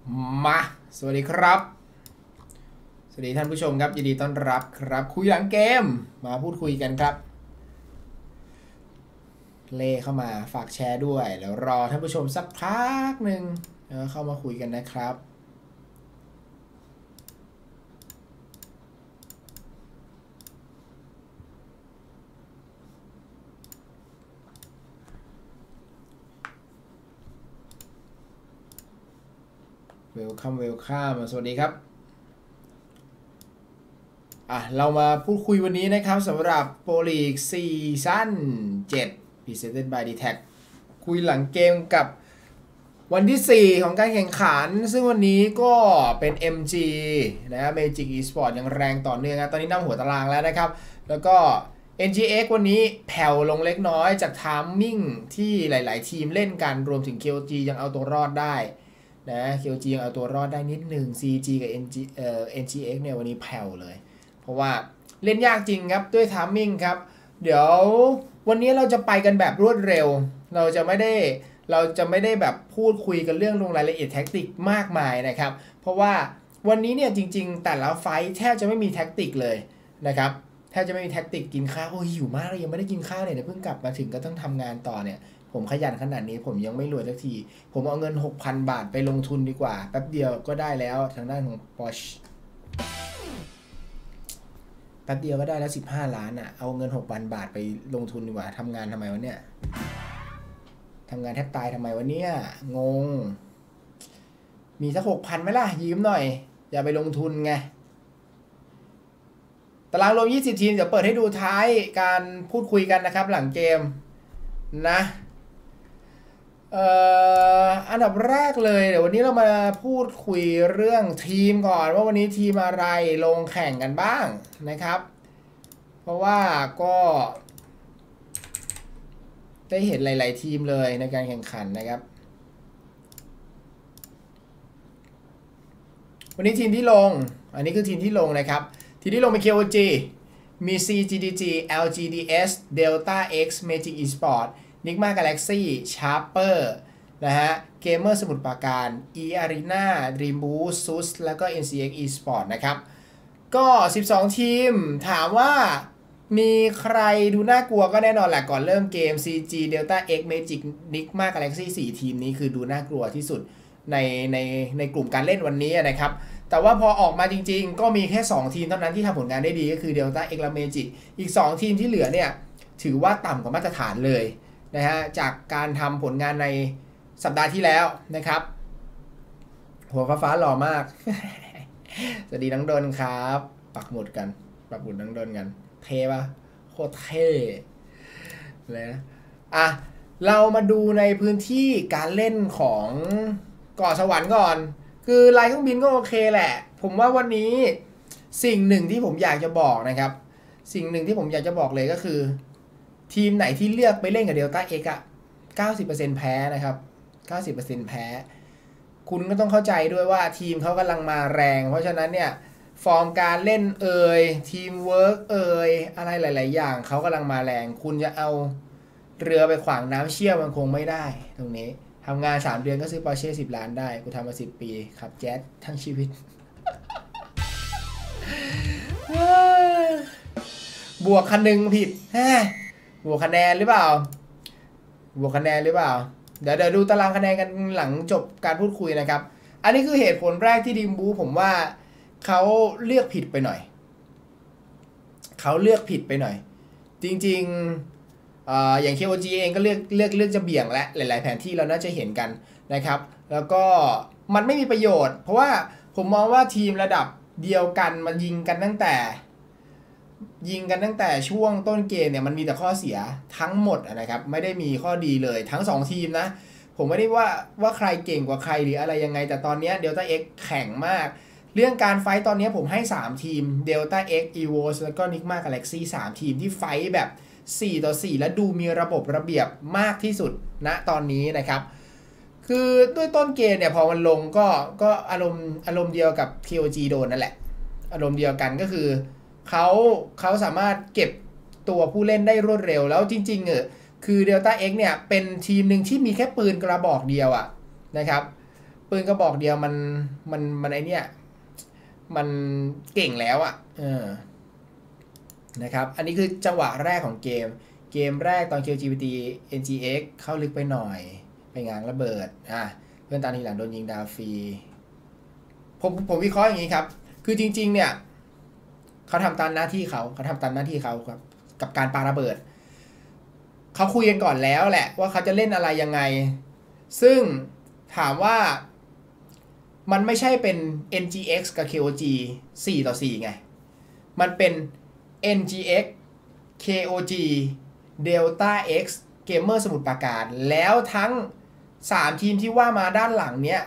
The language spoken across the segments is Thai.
มาสวัสดีครับสวัสดีท่านผู้ชมครับยินดีต้อนรับครับคุยหลังเกมมาพูดคุยกันครับเล่เข้ามาฝากแชร์ด้วยแล้วรอท่านผู้ชมสักพักหนึ่งแล้วเข้ามาคุยกันนะครับเวลคัมสวัสดีครับเรามาพูดคุยวันนี้นะครับสำหรับโปรลีกซีซั่น7 Presented by DTAC คุยหลังเกมกับวันที่ 4 ของการแข่งขันซึ่งวันนี้ก็เป็น MG นะ Magic Esport ยังแรงต่อเนื่องนะตอนนี้นำหัวตารางแล้วนะครับแล้วก็ NGX วันนี้แผ่วลงเล็กน้อยจากไทมิ่งที่หลายๆทีมเล่นกันรวมถึง KOG ยังเอาตัวรอดได้นะ KOG ยังเอาตัวรอดได้นิดนึง CG กับ NGX เนี่ยวันนี้แผ่วเลยเพราะว่าเล่นยากจริงครับด้วยไทมิ่งครับเดี๋ยววันนี้เราจะไปกันแบบรวดเร็วเราจะไม่ได้แบบพูดคุยกันเรื่องลงรายละเอียดแท็กติกมากมายนะครับเพราะว่าวันนี้เนี่ยจริงๆแต่ละไฟท์แทบจะไม่มีแท็กติกเลยนะครับแทบจะไม่มีแท็กติกกินข้าวโอ้ยหิวมากเลยยังไม่ได้กินข้าวเนี่ยเพิ่งกลับมาถึงก็ต้องทำงานต่อเนี่ยผมขยันขนาดนี้ผมยังไม่รวยสักทีผมเอาเงิน 6,000 บาทไปลงทุนดีกว่าแป๊บเดียวก็ได้แล้วทางด้านของ Porsche แป๊บเดียวก็ได้แล้ว15 ล้านอ่ะเอาเงิน 6,000 บาทไปลงทุนดีกว่าทำงานทำไมวะเนี่ยทำงานแทบตายทำไมวะเนี่ยงงมีสัก 6,000 ไหมล่ะยืมหน่อยอย่าไปลงทุนไงตารางรวม20 ทีมเดี๋ยวเปิดให้ดูท้ายการพูดคุยกันนะครับหลังเกมนะอันดับแรกเลยเดี๋ยววันนี้เรามาพูดคุยเรื่องทีมก่อนว่าวันนี้ทีมอะไรลงแข่งกันบ้างนะครับเพราะว่าก็ได้เห็นหลายๆทีมเลยในการแข่งขันนะครับวันนี้ทีมที่ลงอันนี้คือทีมที่ลงนะครับทีมที่ลงเป็น KOG มี CGDG LGDS Delta X Magic Esport Nigma Galaxy Sharper นะฮะ Gamer สมุทรปราการ E Arena Dream Boost SUS แล้วก็ NCX Esport นะครับก็ 12 ทีมถามว่ามีใครดูน่ากลัวก็แน่นอนแหละก่อนเริ่มเกม CG Delta X Magic Nigma Galaxy 4 ทีมนี้คือดูน่ากลัวที่สุดในกลุ่มการเล่นวันนี้นะครับแต่ว่าพอออกมาจริงๆก็มีแค่2ทีมเท่านั้นที่ทำผลงานได้ดีก็คือ Delta X และ Magic อีก2ทีมที่เหลือเนี่ยถือว่าต่ำกว่ามาตรฐานเลยนะฮะจากการทำผลงานในสัปดาห์ที่แล้วนะครับหัวฟ้าหล่อมาก สวัสดีน้องดนครับปักหมุดน้องดนกันเท่ปะโคตรเท่เลยนะเรามาดูในพื้นที่การเล่นของเกาะสวรรค์ก่อนคือลายเครื่องบินก็โอเคแหละผมว่าวันนี้สิ่งหนึ่งที่ผมอยากจะบอกนะครับสิ่งหนึ่งที่ผมอยากจะบอกเลยก็คือทีมไหนที่เลือกไปเล่นกับเดลต้าเอ็กซ์อะ90% แพ้นะครับ90% แพ้คุณก็ต้องเข้าใจด้วยว่าทีมเขากำลังมาแรงเพราะฉะนั้นเนี่ยฟอร์มการเล่นทีมเวิร์กอะไรหลายๆอย่างเขากำลังมาแรงคุณจะเอาเรือไปขวางน้ำเชี่ยวมันคงไม่ได้ตรงนี้ทำงาน3 เดือนก็ซื้อ Porsche 10 ล้านได้กูทำมา10 ปีขับแจ๊สทั้งชีวิต บวกคะนึงผิดบวกคะแนนหรือเปล่าเดี๋ยวดูตารางคะแนนกันหลังจบการพูดคุยนะครับอันนี้คือเหตุผลแรกที่ดิมบูผมว่าเขาเลือกผิดไปหน่อยจริงๆอย่าง KOG เองก็เลือกจะเบี่ยงและหลายๆแผนที่เราน่าจะเห็นกันนะครับแล้วก็มันไม่มีประโยชน์เพราะว่าผมมองว่าทีมระดับเดียวกันมายิงกันตั้งแต่ช่วงต้นเกมเนี่ยมันมีแต่ข้อเสียทั้งหมดนะครับไม่ได้มีข้อดีเลยทั้ง2ทีมนะผมไม่ได้ว่าใครเก่งกว่าใครหรืออะไรยังไงแต่ตอนนี้ Delta X แข่งมากเรื่องการไฟต์ตอนนี้ผมให้3ทีม Delta X EVOS แล้วก็ Nigma Galaxy 3 ทีมที่ไฟต์แบบ4-4และดูมีระบบระเบียบมากที่สุดณตอนนี้นะครับคือด้วยต้นเกมเนี่ยพอมันลงก็อารมณ์เดียวกับ KOG โดนนั่นแหละอารมณ์เดียวกันก็คือเขาสามารถเก็บตัวผู้เล่นได้รวดเร็วแล้วจริงๆคือ Delta X เนี่ยเป็นทีมหนึ่งที่มีแค่ปืนกระบอกเดียวนะครับปืนกระบอกเดียวมันไอเนี้ยมันเก่งแล้วอะนะครับอันนี้คือจังหวะแรกของเกมแรกตอน KLGPT NGX เข้าลึกไปหน่อยไปง้างระเบิดเพื่อนตามทีหลังโดนยิงดาวฟรีผมวิเคราะห์อย่างนี้ครับคือจริงๆเนี่ยเขาทำตามหน้าที่เขาทำตามหน้าที่เขาครับกับการปาระเบิดเขาคุยกันก่อนแล้วแหละว่าเขาจะเล่นอะไรยังไงซึ่งถามว่ามันไม่ใช่เป็น NGX กับ KOG 4-4 ไงมันเป็น NGX KOG Delta X เกมเมอร์สมุทรปราการแล้วทั้ง3ทีมที่ว่ามาด้านหลังเนี้ย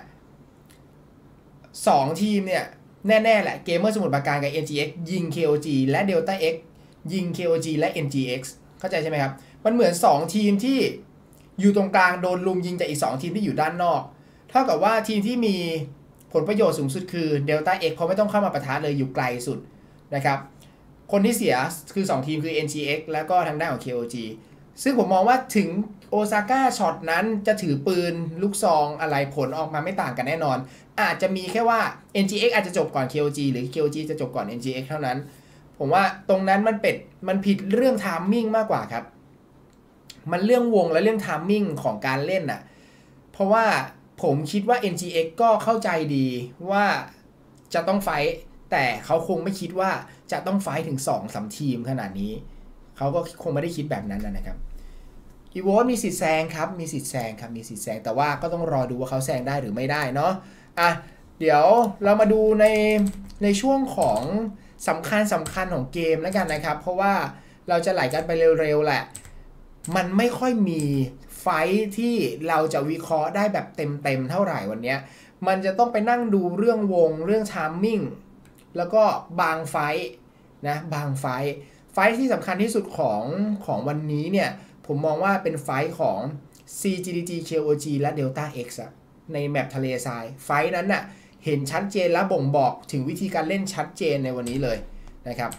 2ทีมเนี่ยแน่ๆแหละเกมเมอร์สมุทรปราการกับ NGX ยิง KOG และ Delta X ยิง KOG และ NGX เข้าใจใช่ไหมครับมันเหมือน2ทีมที่อยู่ตรงกลางโดนลุมยิงจากอีก2ทีมที่อยู่ด้านนอกเท่ากับว่าทีมที่มีผลประโยชน์สูงสุดคือ Delta X เพราะไม่ต้องเข้ามาปะทะเลยอยู่ไกลสุดนะครับคนที่เสียคือ2ทีมคือ NGX แล้วก็ทางด้านของ KOG ซึ่งผมมองว่าถึงโอซาก้าช็อตนั้นจะถือปืนลูกซองอะไรผลออกมาไม่ต่างกันแน่นอนอาจจะมีแค่ว่า NGX อาจจะจบก่อน KOG หรือ KOG จะจบก่อน NGX เท่านั้นผมว่าตรงนั้นมันผิดเรื่องไทมิ่งมากกว่าครับมันเรื่องวงและเรื่องไทมิ่งของการเล่นน่ะเพราะว่าผมคิดว่า NGX ก็เข้าใจดีว่าจะต้องไฟท์แต่เขาคงไม่คิดว่าจะต้องไฟท์ถึง 2-3 ทีมขนาดนี้เขาก็คงไม่ได้คิดแบบนั้นนะครับอีโวลมีสิทธิ์แซงครับมีสิทธิ์แซงครับมีสิทธิ์แซงแต่ว่าก็ต้องรอดูว่าเขาแซงได้หรือไม่ได้เนาะเดี๋ยวเรามาดูในช่วงของสำคัญของเกมแล้วกันนะครับเพราะว่าเราจะไหลกันไปเร็วๆแหละมันไม่ค่อยมีไฟท์ที่เราจะวิเคราะห์ได้แบบเต็มเท่าไหร่วันนี้มันจะต้องไปนั่งดูเรื่องวงเรื่องไทมิ่งแล้วก็บางไฟท์นะบางไฟท์ที่สำคัญที่สุดของวันนี้เนี่ยผมมองว่าเป็นไฟท์ของ CGDG KOG และ Delta X ในแมปทะเลทรายไฟท์นั้นน่ะเห็นชัดเจนและบ่งบอกถึงวิธีการเล่นชัดเจนในวันนี้เลยนะครับ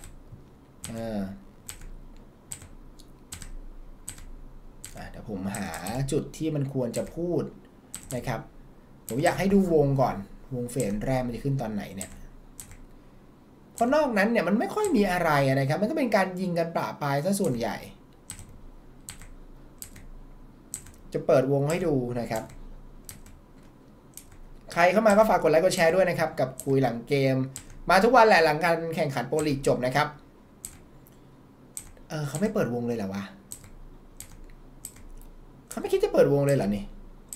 เดี๋ยวผมหาจุดที่มันควรจะพูดนะครับผมอยากให้ดูวงก่อนวงเฟรมแรกมันจะขึ้นตอนไหนเนี่ยเพราะนอกนั้นเนี่ยมันไม่ค่อยมีอะไรนะครับมันก็เป็นการยิงกันประปรายซะส่วนใหญ่จะเปิดวงให้ดูนะครับใครเข้ามาก็ฝากกดไลค์กดแชร์ด้วยนะครับกับคุยหลังเกมมาทุกวันแหละหลังการแข่งขันโปรลีกจบนะครับเขาไม่เปิดวงเลยเหรอวะเขาไม่คิดจะเปิดวงเลยเหรอนี่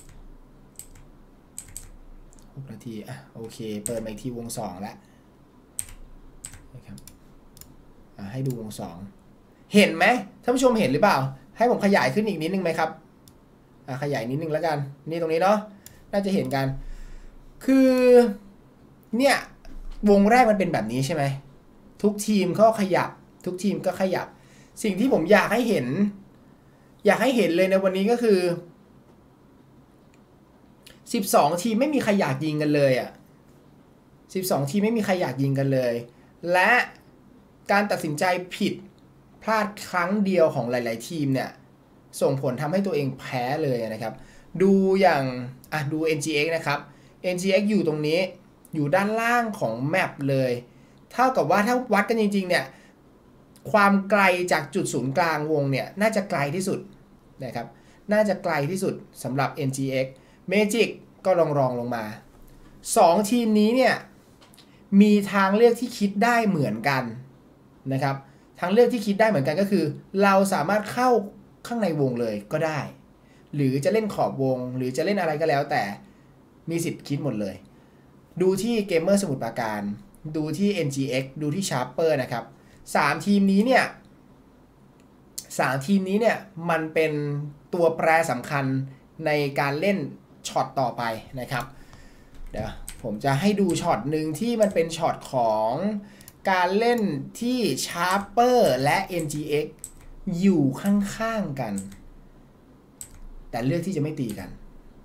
6 นาทีโอเคเปิดมาอีกทีวง2แล้วนะครับให้ดูวง2เห็นไหมท่านผู้ชมเห็นหรือเปล่าให้ผมขยายขึ้นอีกนิดนึงไหมครับขยายนิดนึงแล้วกันนี่ตรงนี้เนาะน่าจะเห็นกันคือเนี่ยวงแรกมันเป็นแบบนี้ใช่ไหมทุกทีมก็ขยับทุกทีมก็ขยับสิ่งที่ผมอยากให้เห็นเลยในวันนี้ก็คือ12ทีมไม่มีใครอยากยิงกันเลย12ทีมไม่มีใครอยากยิงกันเลยและการตัดสินใจผิดพลาดครั้งเดียวของหลายๆทีมเนี่ยส่งผลทำให้ตัวเองแพ้เลยนะครับดูอย่างดู NGX นะครับ NGX อยู่ตรงนี้อยู่ด้านล่างของแมปเลยเท่ากับว่าถ้าวัดกันจริงๆเนี่ยความไกลจากจุดศูนย์กลางวงเนี่ยน่าจะไกลที่สุดนะครับน่าจะไกลที่สุดสำหรับ NGX Magic ก็รองลงมา2ทีมนี้เนี่ยมีทางเลือกที่คิดได้เหมือนกันนะครับทางเลือกที่คิดได้เหมือนกันก็คือเราสามารถเข้าข้างในวงเลยก็ได้หรือจะเล่นขอบวงหรือจะเล่นอะไรก็แล้วแต่มีสิทธิ์คิดหมดเลยดูที่เกมเมอร์สมุทรปราการดูที่ NGX ดูที่ Sharper นะครับ3ทีมนี้เนี่ยมันเป็นตัวแปรสำคัญในการเล่นช็อตต่อไปนะครับเดี๋ยวผมจะให้ดูช็อตหนึ่งที่มันเป็นช็อตของการเล่นที่ Sharper และ NGX อยู่ข้างๆกันแต่เลือกที่จะไม่ตีกัน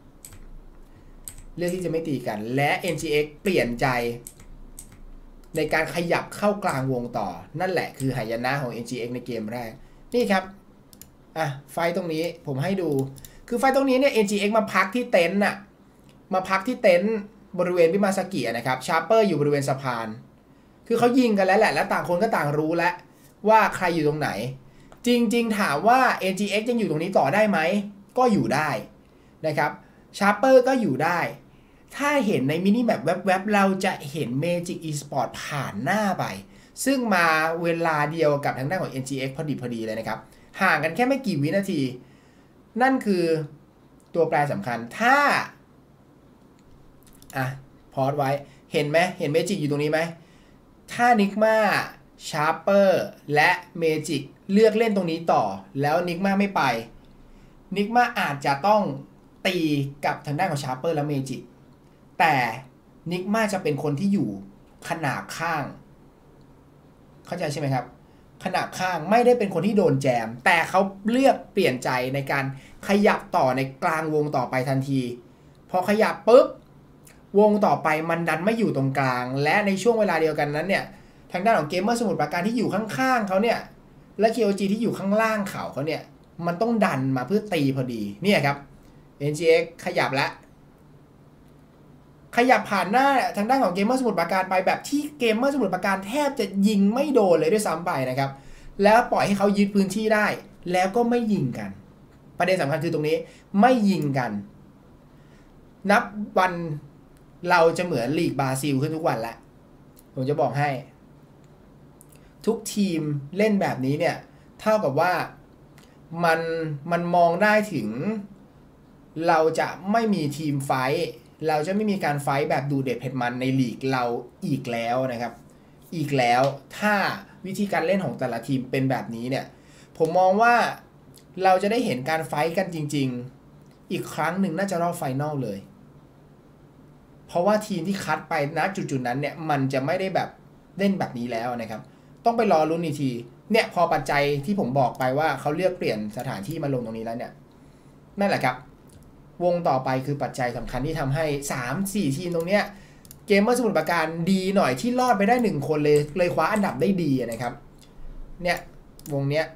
และ NGX เปลี่ยนใจในการขยับเข้ากลางวงต่อนั่นแหละคือหายนะของ NGX ในเกมแรกนี่ครับไฟตรงนี้ผมให้ดูคือไฟตรงนี้เนี่ย NGX มาพักที่เต็นท์มาพักที่เต็นท์บริเวณพิมาซากินะครับชาร์เปอร์อยู่บริเวณสะพานคือเขายิงกันแล้วแหละและต่างคนก็ต่างรู้แล้วว่าใครอยู่ตรงไหนจริงๆถามว่า NGX ยังอยู่ตรงนี้ต่อได้ไหมก็อยู่ได้นะครับชาร์เปอร์ก็อยู่ได้ถ้าเห็นในมินิแมปแวบๆเราจะเห็น Magic Esport ผ่านหน้าไปซึ่งมาเวลาเดียวกับทางด้านของ NGX พอดีเลยนะครับห่างกันแค่ไม่กี่วินาทีนั่นคือตัวแปรสำคัญถ้าพอดไว้เห็นไหมเห็น Magic อยู่ตรงนี้ไหมถ้านิกมาชาร์เปอร์และเมจิกเลือกเล่นตรงนี้ต่อแล้วนิกมาไม่ไปนิกมาอาจจะต้องตีกับทางด้านของชาร์เปอร์และเมจิกแต่นิกมาจะเป็นคนที่อยู่ขนาบข้างเข้าใจใช่ไหมครับขนาบข้างไม่ได้เป็นคนที่โดนแจมแต่เขาเลือกเปลี่ยนใจในการขยับต่อในกลางวงต่อไปทันทีพอขยับปุ๊บวงต่อไปมันดันไม่อยู่ตรงกลางและในช่วงเวลาเดียวกันนั้นเนี่ยทางด้านของเกมเมอร์สมุทรปราการที่อยู่ข้างๆเขาเนี่ยและ KOG ที่อยู่ข้างล่างเขาเนี่ยมันต้องดันมาเพื่อตีพอดีเนี่ยครับ NGX ขยับแล้วขยับผ่านหน้าทางด้านของเกมเมอร์สมุทรปราการไปแบบที่เกมเมอร์สมุทรปราการแทบจะยิงไม่โดนเลยด้วยซ้ำไปนะครับแล้วปล่อยให้เขายึดพื้นที่ได้แล้วก็ไม่ยิงกันประเด็นสำคัญคือตรงนี้ไม่ยิงกันนับวันเราจะเหมือนลีกบราซิลขึ้นทุกวันละผมจะบอกให้ทุกทีมเล่นแบบนี้เนี่ยเท่ากับว่ามันมองได้ถึงเราจะไม่มีทีมไฟท์เราจะไม่มีการไฟท์แบบดูเด็ดเผ็ดมันในลีกเราอีกแล้วนะครับอีกแล้วถ้าวิธีการเล่นของแต่ละทีมเป็นแบบนี้เนี่ยผมมองว่าเราจะได้เห็นการไฟท์กันจริงๆอีกครั้งหนึ่งน่าจะรอบไฟนอลเลยเพราะว่าทีมที่คัดไปณจุดๆนั้นเนี่ยมันจะไม่ได้แบบเล่นแบบนี้แล้วนะครับต้องไปรอลุ้นอีกทีเนี่ยพอปัจจัยที่ผมบอกไปว่าเขาเลือกเปลี่ยนสถานที่มาลงตรงนี้แล้วเนี่ยนั่นแหละครับวงต่อไปคือปัจจัยสำคัญที่ทำให้ 3-4 ทีมตรงเนี้ยเกมเมอร์สมุทรปราการดีหน่อยที่รอดไปได้1คนเลยคว้าอันดับได้ดีนะครับเนี่ยวงเนี้ย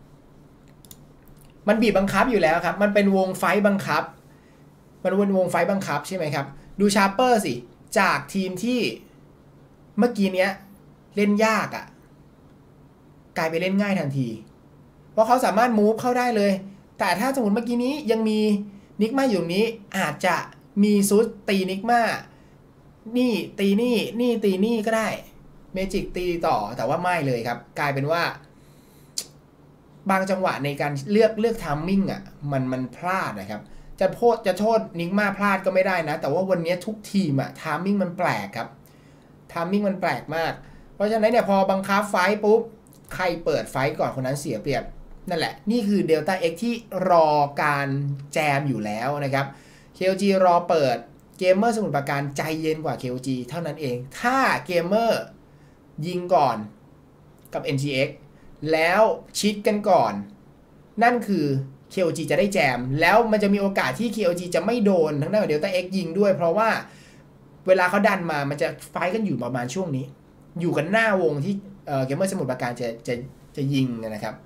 มันบีบบังคับอยู่แล้วครับมันเป็นวงไฟบังคับมันเป็นวงไฟบังคับใช่ไหมครับดูชาร์เปอร์สิจากทีมที่เมื่อกี้เนี้ยเล่นยากกลายไปเล่นง่ายทันทีเพราะเขาสามารถมูฟเข้าได้เลยแต่ถ้าสมมติเมื่อกี้นี้ยังมีนิกมาอยู่ตรงนี้อาจจะมีซุดตีนิกมานี่ตีนี่ตีนี่ก็ได้เมจิกตีต่อแต่ว่าไม่เลยครับกลายเป็นว่าบางจังหวะในการเลือกไทมิ่งมันพลาดนะครับจะโทษนิกมาพลาดก็ไม่ได้นะแต่ว่าวันนี้ทุกทีมไทมิ่งมันแปลกครับไทมิ่งมันแปลกมากเพราะฉะนั้นเนี่ยพอบังคับไฟปุ๊บใครเปิดไฟก่อนคนนั้นเสียเปรียบนั่นแหละนี่คือ Delta X ที่รอการแจมอยู่แล้วนะครับ KOG รอเปิดเกมเมอร์สมุทรปราการใจเย็นกว่า KOG เท่านั้นเองถ้าเกมเมอร์ยิงก่อนกับ NGX แล้วชิดกันก่อนนั่นคือ KOG จะได้แจมแล้วมันจะมีโอกาสที่ KOG จะไม่โดนทั้งด้านของ Delta X ยิงด้วยเพราะว่าเวลาเขาดันมามันจะไฟกันอยู่ประมาณช่วงนี้อยู่กันหน้าวงที่เกมเมอร์สมุทรปราการจะยิงนะครับ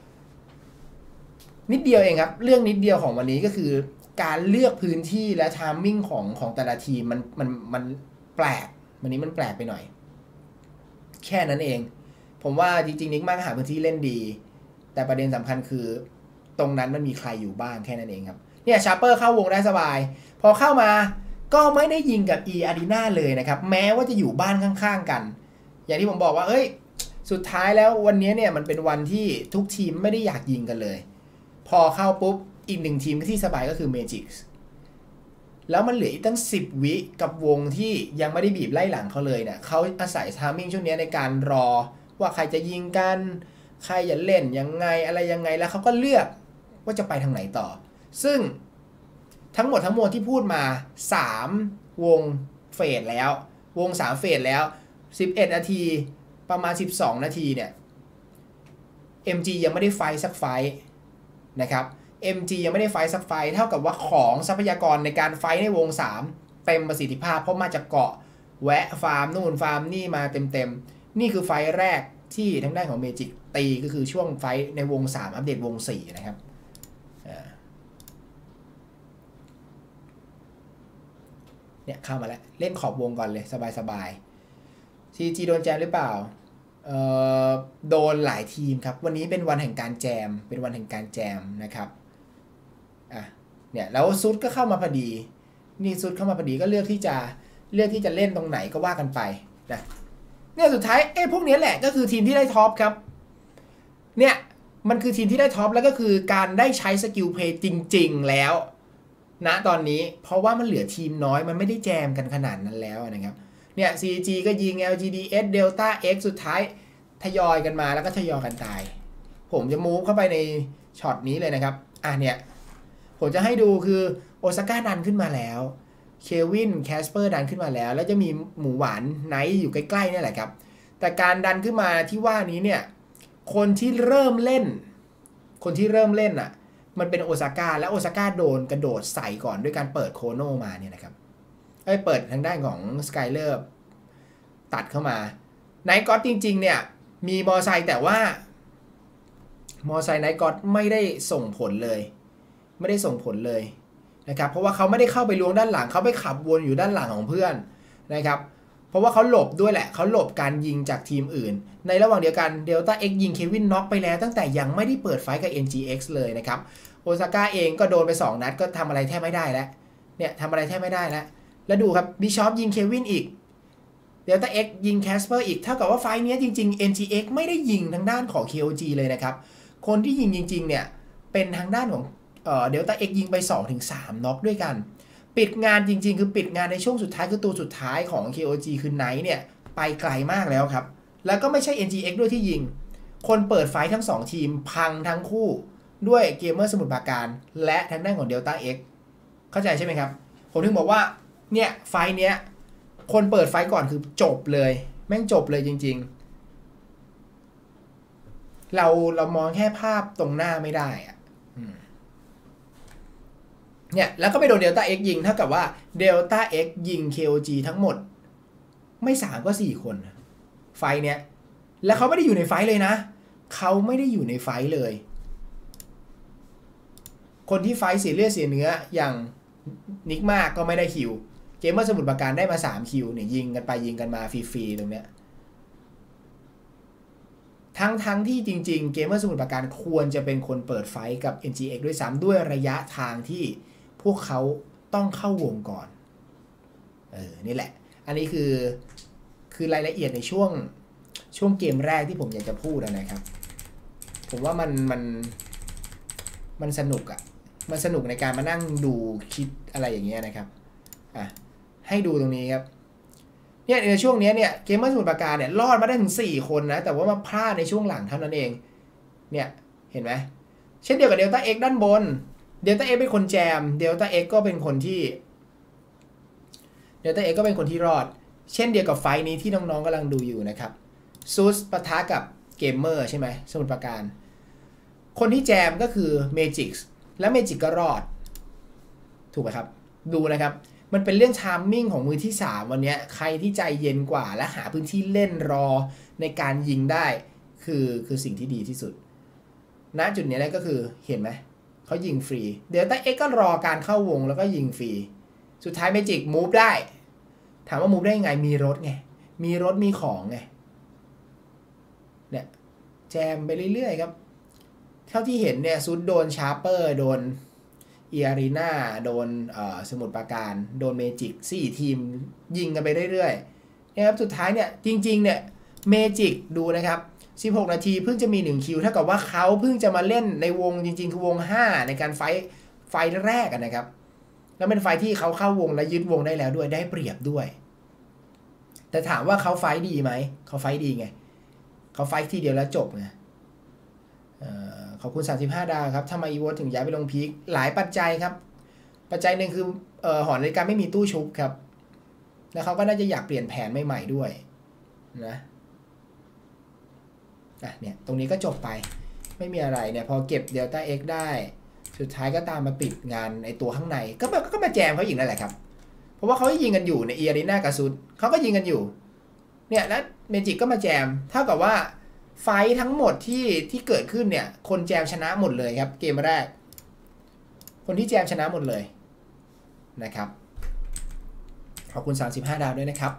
นิดเดียวเองครับเรื่องนิดเดียวของวันนี้ก็คือการเลือกพื้นที่และไทมิ่งของแต่ละทีมมันแปลกวันนี้มันแปลกไปหน่อยแค่นั้นเองผมว่าจริงๆนิกมากหาพื้นที่เล่นดีแต่ประเด็นสำคัญคือตรงนั้นมันมีใครอยู่บ้างแค่นั้นเองครับเนี่ยชาร์เปอร์เข้าวงได้สบายพอเข้ามาก็ไม่ได้ยิงกับ E Arena เลยนะครับแม้ว่าจะอยู่บ้านข้างๆกันอย่างที่ผมบอกว่าสุดท้ายแล้ววันนี้เนี่ยมันเป็นวันที่ทุกทีมไม่ได้อยากยิงกันเลยพอเข้าปุ๊บอีกหนึ่งทีมที่สบายก็คือ Magic แล้วมันเหลืออีกตั้ง10วิกับวงที่ยังไม่ได้บีบไล่หลังเขาเลยเนี่ยเขาอาศัยไทมิ่งช่วงนี้ในการรอว่าใครจะยิงกันใครจะเล่นยังไงอะไรยังไงแล้วเขาก็เลือกว่าจะไปทางไหนต่อซึ่งทั้งหมดทั้งมวลที่พูดมา3วงเฟสแล้ววง3เฟสแล้ว11นาทีประมาณ12นาทีเนี่ย MG ยังไม่ได้ไฟสักไฟนะครับ MG ยังไม่ได้ไฟสักไฟเท่ากับว่าของทรัพยากรในการไฟในวง3เต็มประสิทธิภาพเพราะมาจากเกาะแวะฟาร์มนู่นฟาร์มนี่มาเต็มนี่คือไฟแรกที่ทางด้านของ Magic ตีก็คือช่วงไฟในวง3อัปเดตวง4นะครับเนี่ยเข้ามาแล้วเล่นขอบวงก่อนเลยสบายๆ CG โดนแจมหรือเปล่าโดนหลายทีมครับวันนี้เป็นวันแห่งการแจมเป็นวันแห่งการแจมนะครับเนี่ยแล้วซุดก็เข้ามาพอดีนี่ซุดเข้ามาพอดีก็เลือกที่จะเล่นตรงไหนก็ว่ากันไปนะเนี่ยสุดท้ายพวกนี้แหละก็คือทีมที่ได้ท็อปครับเนี่ยมันคือทีมที่ได้ท็อปแล้วก็คือการได้ใช้สกิลเพลย์จริงๆแล้วนะตอนนี้เพราะว่ามันเหลือทีมน้อยมันไม่ได้แจมกันขนาดนั้นแล้วนะครับเนี่ย CG ก็ยิง LGDS Delta X สุดท้ายทยอยกันมาแล้วก็ทยอยกันตายผมจะมูฟเข้าไปในช็อตนี้เลยนะครับเนี่ยผมจะให้ดูคือโอซาก้าดันขึ้นมาแล้วเควินแคสเปอร์ดันขึ้นมาแล้วแล้วจะมีหมูหวานไนท์อยู่ใกล้ๆนี่แหละครับแต่การดันขึ้นมาที่ว่านี้เนี่ยคนที่เริ่มเล่นอ่ะมันเป็นโอซาก้าและโอซาก้าโดนกระโดดใส่ก่อนด้วยการเปิดโคโนมาเนี่ยนะครับเปิดทางด้านของสกายเลอร์ตัดเข้ามาไนท์ก็อตจริงๆเนี่ยมีมอไซค์แต่ว่ามอไซค์ไนท์ก็อตไม่ได้ส่งผลเลยนะครับเพราะว่าเขาไม่ได้เข้าไปล้วงด้านหลังเขาไปขับวนอยู่ด้านหลังของเพื่อนนะครับเพราะว่าเขาหลบด้วยแหละเขาหลบการยิงจากทีมอื่นในระหว่างเดียวกัน Delta X ยิงเควินน็อกไปแล้วตั้งแต่ยังไม่ได้เปิดไฟกับ NGX เลยนะครับโอซาก้าเองก็โดนไป2นัดก็ทำอะไรแทบไม่ได้แล้วเนี่ยทำอะไรแทบไม่ได้แล้วดูครับบิชอปยิงเควินอีก Delta X ยิงแคสเปอร์อีกเท่ากับว่าไฟนี้จริงๆ NGX ไม่ได้ยิงทางด้านของ KOG เลยนะครับคนที่ยิงจริงๆเนี่ยเป็นทางด้านของDelta X ยิงไป 2-3 น็อกด้วยกันปิดงานจริงๆคือปิดงานในช่วงสุดท้ายคือตัวสุดท้ายของ KOG คือไนท์เนี่ยไปไกลมากแล้วครับแล้วก็ไม่ใช่ NGX ด้วยที่ยิงคนเปิดไฟทั้ง2ทีมพังทั้งคู่ด้วยเกมเมอร์สมุทรปราการและทางด้านของ Delta X เข้าใจใช่ไหมครับผมถึงบอกว่าเนี่ยไฟเนี้ยคนเปิดไฟก่อนคือจบเลยแม่งจบเลยจริงๆเรามองแค่ภาพตรงหน้าไม่ได้อะเนี่ยแล้วก็ไปโดน Delta X ยิงเท่ากับว่า Delta X ยิง KOG ทั้งหมดไม่3ก็4คนไฟเนี้ยแล้วเขาไม่ได้อยู่ในไฟเลยนะเขาไม่ได้อยู่ในไฟเลยคนที่ไฟเสียเลือดเสียเนื้ออย่างนิกมากก็ไม่ได้คิวเกมเมอร์สมุทรปราการได้มา3คิวเนี่ยยิงกันไปยิงกันมาฟรีๆตรงเนี้ยทั้งที่จริงๆเกมเมอร์สมุทรปราการควรจะเป็นคนเปิดไฟกับ NGX ด้วยซ้ำด้วยระยะทางที่พวกเขาต้องเข้าวงก่อนนี่แหละอันนี้คือรายละเอียดในช่วงเกมแรกที่ผมอยากจะพูดนะครับผมว่ามันสนุกมันสนุกในการมานั่งดูคิดอะไรอย่างเงี้ยนะครับให้ดูตรงนี้ครับเนี่ยในช่วงนี้เนี่ยเกมเมอร์สมุทรปราการเนี่ยรอดมาได้ถึง4คนนะแต่ว่ามาพลาดในช่วงหลังเท่านั้นเองเนี่ยเห็นไหมเช่นเดียวกับ Delta X ด้านบน Delta X เป็นคนแจม Delta X ก็เป็นคนที่รอดเช่นเดียวกับไฟนี้ที่น้องๆกำลังดูอยู่นะครับซูสปะทะกับเกมเมอร์ใช่ไหมสมุทรปราการคนที่แจมก็คือ Magic และ Magic ก็รอดถูกไหมครับดูนะครับมันเป็นเรื่องไทามมิ่งของมือที่3วันนี้ใครที่ใจเย็นกว่าและหาพื้นที่เล่นรอในการยิงได้คือสิ่งที่ดีที่สุดณจุดนี้ก็คือเห็นไหมเขายิงฟรีเดลต้าเอ็กก็รอการเข้าวงแล้วก็ยิงฟรีสุดท้ายเมจิกมูฟได้ถามว่ามูฟได้ยังไงมีรถไงมีรถมีของไงเนี่ยแจมไปเรื่อยๆครับเท่าที่เห็นเนี่ยซุดโดนชาร์เปอร์โดนเอียรีนาโดนสมุทรปราการโดนเมจิก4ทีมยิงกันไปเรื่อยๆนะครับสุดท้ายเนี่ยจริงๆเนี่ยเมจิกดูนะครับ16นาทีเพิ่งจะมี1คิวเท่ากับว่าเขาเพิ่งจะมาเล่นในวงจริงๆคือวง5ในการไฟแรกนะครับแล้วเป็นไฟที่เขาเข้าวงและยึดวงได้แล้วด้วยได้เปรียบด้วยแต่ถามว่าเขาไฟดีไหมเขาไฟดีไงเขาไฟทีเดียวแล้วจบไงขอบคุณ35ดาวครับทำไมอีวอถึงย้ายไปลงพีคหลายปัจจัยครับปัจจัยหนึ่งคือหอนาฬิกาไม่มีตู้ชุบครับแล้วเขาก็น่าจะอยากเปลี่ยนแผนใหม่ๆด้วยนะเนี่ยตรงนี้ก็จบไปไม่มีอะไรเนี่ยพอเก็บ Delta X ได้สุดท้ายก็ตามมาปิดงานไอตัวข้างในก็มาแจมเขาอีกนั่นแหละครับเพราะว่าเขายิงกันอยู่ในเอียรีนากับซุดเขาก็ยิงกันอยู่เนี่ยแล้วเมจิกก็มาแจมเท่ากับว่าไฟทั้งหมดที่เกิดขึ้นเนี่ยคนแจมชนะหมดเลยครับเกมแรกคนที่แจมชนะหมดเลยนะครับขอบคุณ35ดาวด้วยนะครับ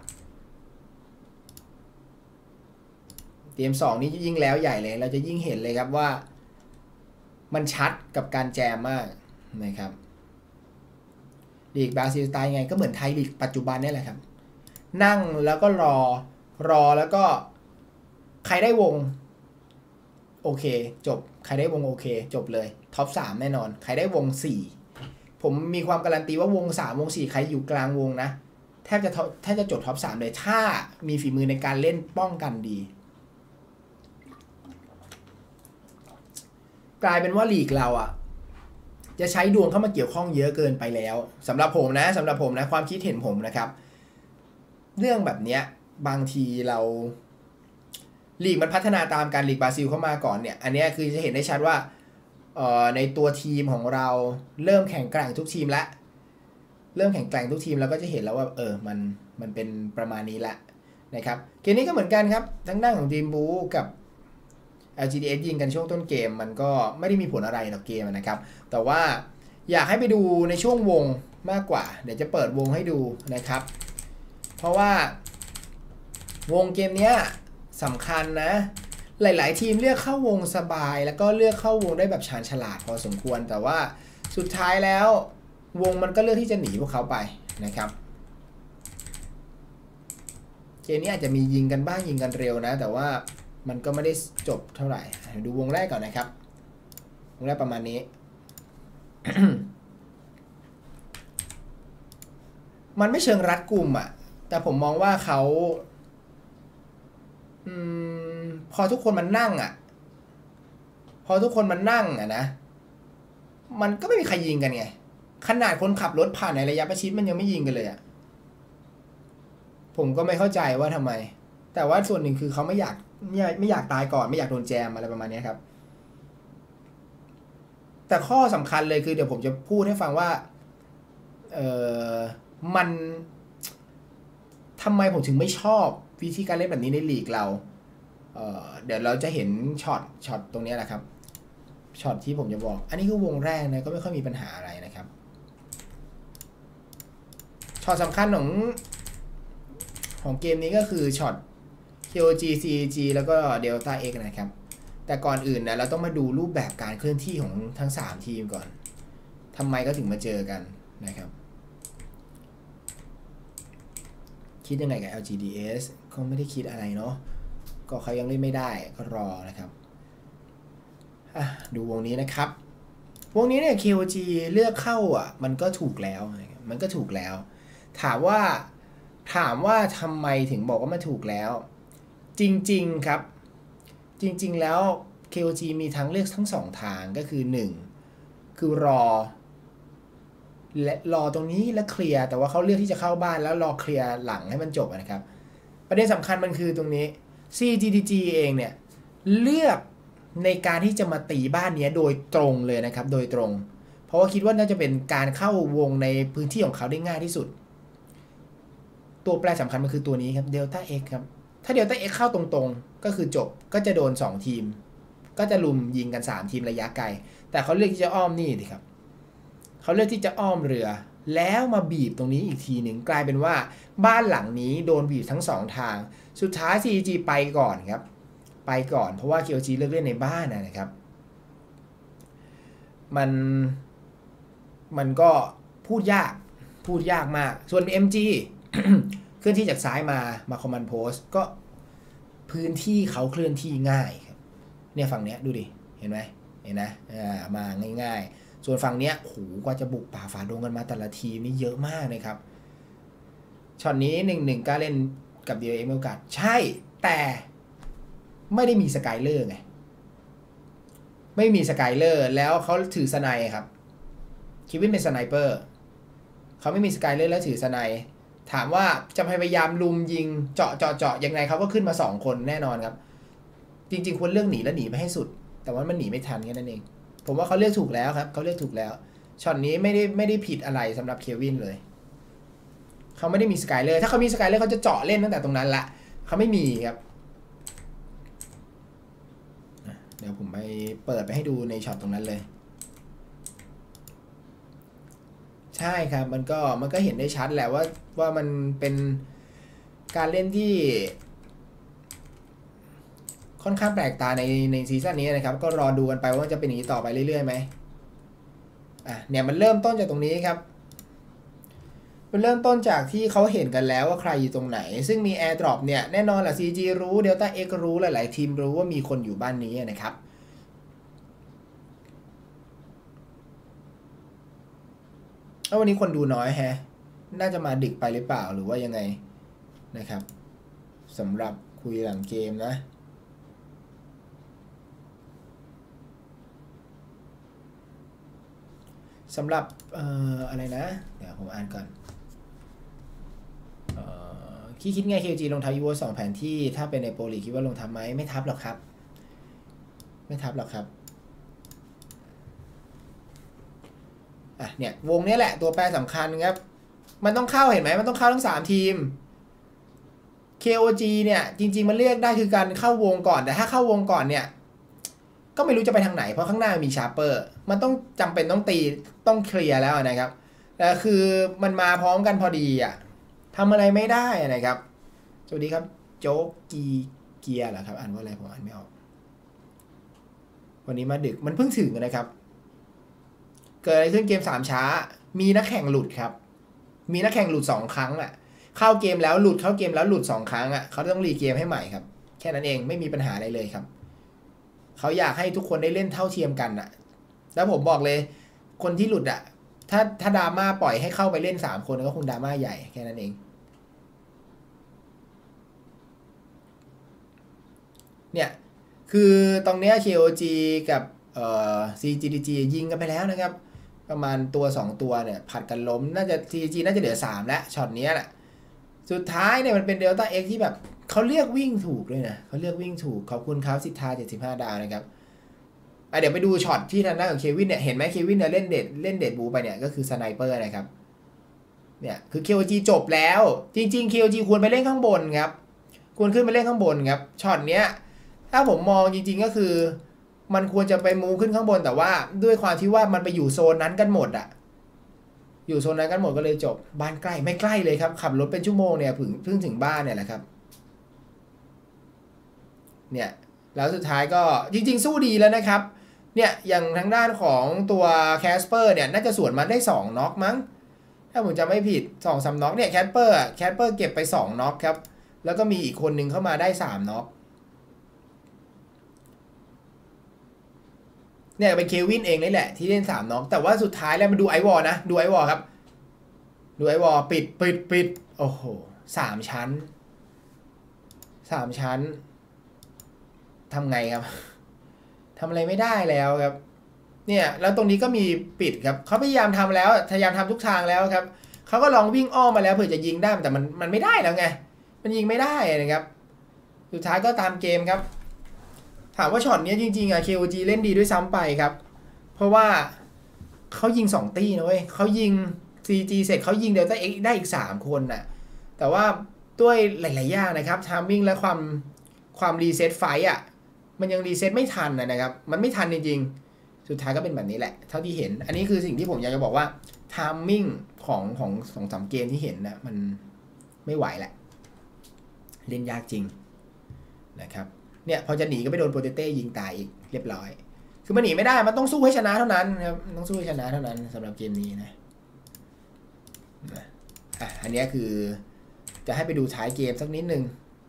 เกม2นี่ยิ่งแล้วใหญ่เลยเราจะยิ่งเห็นเลยครับว่ามันชัดกับการแจมมากนะครับลีกบราซิลสไตล์ไงก็เหมือนไทยลีกปัจจุบันนี่แหละครับนั่งแล้วก็รอแล้วก็ใครได้วงโอเคจบใครได้วงโอเคจบเลยท็อป3แน่นอนใครได้วง4ผมมีความการันตีว่าวง3วง4ใครอยู่กลางวงนะแทบจะจบท็อป3เลยถ้ามีฝีมือในการเล่นป้องกันดีกลายเป็นว่าลีกเราอ่ะจะใช้ดวงเข้ามาเกี่ยวข้องเยอะเกินไปแล้วสำหรับผมนะความคิดเห็นผมนะครับเรื่องแบบเนี้ยบางทีเราลีกมันพัฒนาตามการลีกบราซิลเข้ามาก่อนเนี่ยอันนี้คือจะเห็นได้ชัดว่าในตัวทีมของเราเริ่มแข่งแกร่งทุกทีมแล้วก็จะเห็นแล้วว่ามันเป็นประมาณนี้แหละนะครับเกมนี้ก็เหมือนกันครับทั้งด้านของทีมบูกับ LGDS ยิงกันช่วงต้นเกมมันก็ไม่ได้มีผลอะไรต่อเกมนะครับแต่ว่าอยากให้ไปดูในช่วงวงมากกว่าเดี๋ยวจะเปิดวงให้ดูนะครับเพราะว่าวงเกมนี้สำคัญนะหลายๆทีมเลือกเข้าวงสบายแล้วก็เลือกเข้าวงได้แบบชาญฉลาดพอสมควรแต่ว่าสุดท้ายแล้ววงมันก็เลือกที่จะหนีพวกเขาไปนะครับเกมนี้อาจจะมียิงกันบ้างยิงกันเร็วนะแต่ว่ามันก็ไม่ได้จบเท่าไหร่ดูวงแรกก่อนนะครับวงแรกประมาณนี้ มันไม่เชิงรัดกุมอ่ะแต่ผมมองว่าเขาพอทุกคนมันนั่งอ่ะนะมันก็ไม่มีใครยิงกันไงขนาดคนขับรถผ่านในระยะประชิดมันยังไม่ยิงกันเลยอ่ะผมก็ไม่เข้าใจว่าทำไมแต่ว่าส่วนหนึ่งคือเขาไม่อยากตายก่อนไม่อยากโดนแจมอะไรประมาณนี้ครับแต่ข้อสำคัญเลยคือเดี๋ยวผมจะพูดให้ฟังว่ามันทำไมผมถึงไม่ชอบวิธีการเล่นแบบนี้ในลีกเราเดี๋ยวเราจะเห็นช็อตตรงนี้แหละครับช็อตที่ผมจะบอกอันนี้คือวงแรกนะก็ไม่ค่อยมีปัญหาอะไรนะครับช็อตสำคัญของเกมนี้ก็คือช็อต KOG CAG แล้วก็ Delta X นะครับแต่ก่อนอื่นนะเราต้องมาดูรูปแบบการเคลื่อนที่ของทั้ง3ทีมก่อนทำไมก็ถึงมาเจอกันนะครับคิดยังไงกับ LGDS ก็ไม่ได้คิดอะไรเนาะก็เขายังเล่นไม่ได้ก็รอนะครับดูวงนี้นะครับวงนี้เนี่ย KOG เลือกเข้าอ่ะมันก็ถูกแล้วถามว่าทำไมถึงบอกว่ามันถูกแล้วจริงๆครับจริงๆแล้ว KOG มีทางเลือกทั้ง2ทางก็คือ1คือรอตรงนี้แล้วเคลียร์แต่ว่าเขาเลือกที่จะเข้าบ้านแล้วรอเคลียร์หลังให้มันจบนะครับประเด็นสำคัญมันคือตรงนี้ CGTG เองเนี่ยเลือกในการที่จะมาตีบ้านนี้โดยตรงเลยนะครับโดยตรงเพราะว่าคิดว่าน่าจะเป็นการเข้าวงในพื้นที่ของเขาได้ง่ายที่สุดตัวแปรสำคัญมันคือตัวนี้ครับ Delta X ครับถ้า Delta X เข้าตรงๆก็คือจบก็จะโดน2ทีมก็จะลุมยิงกัน3ทีมระยะไกลแต่เขาเลือกที่จะอ้อมนี่ดิครับเขาเลือกที่จะอ้อมเรือแล้วมาบีบตรงนี้อีกทีหนึ่งกลายเป็นว่าบ้านหลังนี้โดนบีบทั้ง2ทางสุดท้าย CG ไปก่อนครับไปก่อนเพราะว่า KOG เลือกเล่นในบ้านนะครับมันก็พูดยากมากส่วน MG เคลื่อนที่จากซ้ายมาคอมมานด์โพสก็พื้นที่เขาเคลื่อนที่ง่ายครับเนี่ยฝั่งเนี้ยดูดิเห็นไหมเห็นนะมาง่ายๆส่วนฝั่งเนี้ยโหกว่าจะบุกป่าฝ่าดงกันมาแต่ละทีมนี่เยอะมากเลยครับช็อตนี้1-1ก็เล่นกับ DLX มีโอกาสใช่แต่ไม่ได้มีสกายเลอร์ไงไม่มีสกายเลอร์แล้วเขาถือสไนป์ครับคิวินเป็นสไนเปอร์เขาไม่มีสกายเลอร์แล้วถือสไนป์ถามว่าจะพยายามลุมยิงเจาะยังไงเขาก็ขึ้นมา2คนแน่นอนครับจริงๆควรเลือกหนีแล้วหนีไปให้สุดแต่ว่ามันหนีไม่ทันแค่นั้นเองผมว่าเขาเลือกถูกแล้วครับเขาเลือกถูกแล้วช็อตนี้ไม่ได้ผิดอะไรสำหรับเควินเลยเขาไม่ได้มีสกายเลอร์ถ้าเขามีสกายเลอร์เขาจะเจาะเล่นตั้งแต่ตรงนั้นละเขาไม่มีครับเดี๋ยวผมไปเปิดไปให้ดูในช็อตตรงนั้นเลยใช่ครับมันก็เห็นได้ชัดแหละว่ามันเป็นการเล่นที่ค่อนข้างแปลกตาในซีซั่นนี้นะครับก็รอดูกันไปว่าจะเป็นอย่างนี้ต่อไปเรื่อยๆไหมเนี่ยมันเริ่มต้นจากตรงนี้ครับมันเริ่มต้นจากที่เขาเห็นกันแล้วว่าใครอยู่ตรงไหนซึ่งมี Airdrop เนี่ยแน่นอนแหละ CG รู้ Delta X รู้หลายๆทีมรู้ว่ามีคนอยู่บ้านนี้นะครับแล้ววันนี้คนดูน้อยแฮะน่าจะมาดึกไปหรือเปล่าหรือว่ายังไงนะครับสำหรับคุยหลังเกมนะสำหรับอะไรนะเดี๋ยวผมอ่านก่อนคิดไง KG ลงทับ EVO 2 แผนที่ถ้าเป็นในโปรลีกคิดว่าลงทับไหมไม่ทับหรอกครับไม่ทับหรอกครับเนี่ยวงนี้แหละตัวแปรสำคัญครับมันต้องเข้าเห็นไหมมันต้องเข้าทั้ง3ทีม KOG เนี่ยจริงๆมันเลือกได้คือการเข้าวงก่อนแต่ถ้าเข้าวงก่อนเนี่ยก็ไม่รู้จะไปทางไหนเพราะข้างหน้ามีชาร์เปอร์มันต้องจำเป็นต้องตีต้องเคลียร์แล้วนะครับแต่คือมันมาพร้อมกันพอดีทำอะไรไม่ได้นะครับสวัสดีครับโจ๊กเกียร์เหรอครับอ่านว่าอะไรผมอ่านไม่ออกวันนี้มาดึกมันเพิ่งถึงนะครับเกิดอะไรขึ้นเกม3ช้ามีนักแข่งหลุดครับมีนักแข่งหลุด2ครั้งเข้าเกมแล้วหลุดเข้าเกมแล้วหลุด2ครั้งเขาต้องรีเกมให้ใหม่ครับแค่นั้นเองไม่มีปัญหาอะไรเลยครับเขาอยากให้ทุกคนได้เล่นเท่าเทียมกันแล้วผมบอกเลยคนที่หลุดถ้าดราม่าปล่อยให้เข้าไปเล่น3คนก็คงดราม่าใหญ่แค่นั้นเองเนี่ยคือตรงเนี้ย KOG กับCGDG ยิงกันไปแล้วนะครับประมาณตัว2ตัวเนี่ยผัดกันล้มน่าจะ CG น่าจะเหลือ3แล้วช็อตนี้แหละสุดท้ายเนี่ยมันเป็น Delta X ที่แบบเขาเลือกวิ่งถูกด้วยนะเขาเลือกวิ่งถูกขอบคุณครับสิทธา75ดาวนะครับเดี๋ยวไปดูช็อตที่ทางด้านของเควินเนี่ยเห็นไหมเควินเนี่ยเล่นเดดบูไปเนี่ยก็คือสไนเปอร์นะครับเนี่ยคือ KOG จบแล้วจริงๆ KOG ควรไปเล่นข้างบนครับควรขึ้นไปเล่นข้างบนครับช็อตเนี้ยถ้าผมมองจริงๆก็คือมันควรจะไปมูขึ้นข้างบนแต่ว่าด้วยความที่ว่ามันไปอยู่โซนนั้นกันหมดอยู่โซนนั้นกันหมดก็เลยจบบ้านใกล้ไม่ใกล้เลยครับขับรถเป็นชั่วโมงเนี่ยเพิ่งถึงบ้านเนี่ยแหละครับเนี่ยแล้วสุดท้ายก็จริงๆสู้ดีแล้วนะครับเนี่ยอย่างทางด้านของตัวแคสเปอร์เนี่ยน่าจะสวนมาได้2น็อกมั้งถ้าผมจำไม่ผิด 2-3 น็อกเนี่ยแคสเปอร์เก็บไป2น็อกครับแล้วก็มีอีกคนนึงเข้ามาได้3น็อกเนี่ยเป็นเควินเองนี่แหละที่เล่น3น็อกแต่ว่าสุดท้ายแล้วมาดูไอวอลนะดูไอวอลครับดูไอวอลปิดโอ้โห3ชั้นทำไงครับทำอะไรไม่ได้แล้วครับเนี่ยแล้วตรงนี้ก็มีปิดครับเขาพยายามทำแล้วพยายามทำทุกทางแล้วครับเขาก็ลองวิ่งอ้อมมาแล้วเผื่อจะยิงได้แต่มันไม่ได้แล้วไงมันยิงไม่ได้นะครับสุดท้ายก็ตามเกมครับถามว่าช็อตนี้จริงๆKOG เล่นดีด้วยซ้ำไปครับเพราะว่าเขายิง2ตี้นะเว้ยเขายิง CG เสร็จเขายิง Delta X ได้อีก3คนแต่ว่าด้วยหลายๆอย่างนะครับไทมิ่งและความรีเซ็ตไฟมันยังรีเซ็ตไม่ทันนะครับมันไม่ทันจริงๆสุดท้ายก็เป็นแบบนี้แหละเท่าที่เห็นอันนี้คือสิ่งที่ผมอยากจะบอกว่าไทมิ่งของ2-3 เกมที่เห็นมันไม่ไหวแหละเล่นยากจริงนะครับเนี่ยพอจะหนีก็ไปโดนโปเตเต้ยิงตายอีกเรียบร้อยคือมันหนีไม่ได้มันต้องสู้ให้ชนะเท่านั้นครับต้องสู้ให้ชนะเท่านั้นสำหรับเกมนี้นะอันนี้คือจะให้ไปดูท้ายเกมสักนิดนึง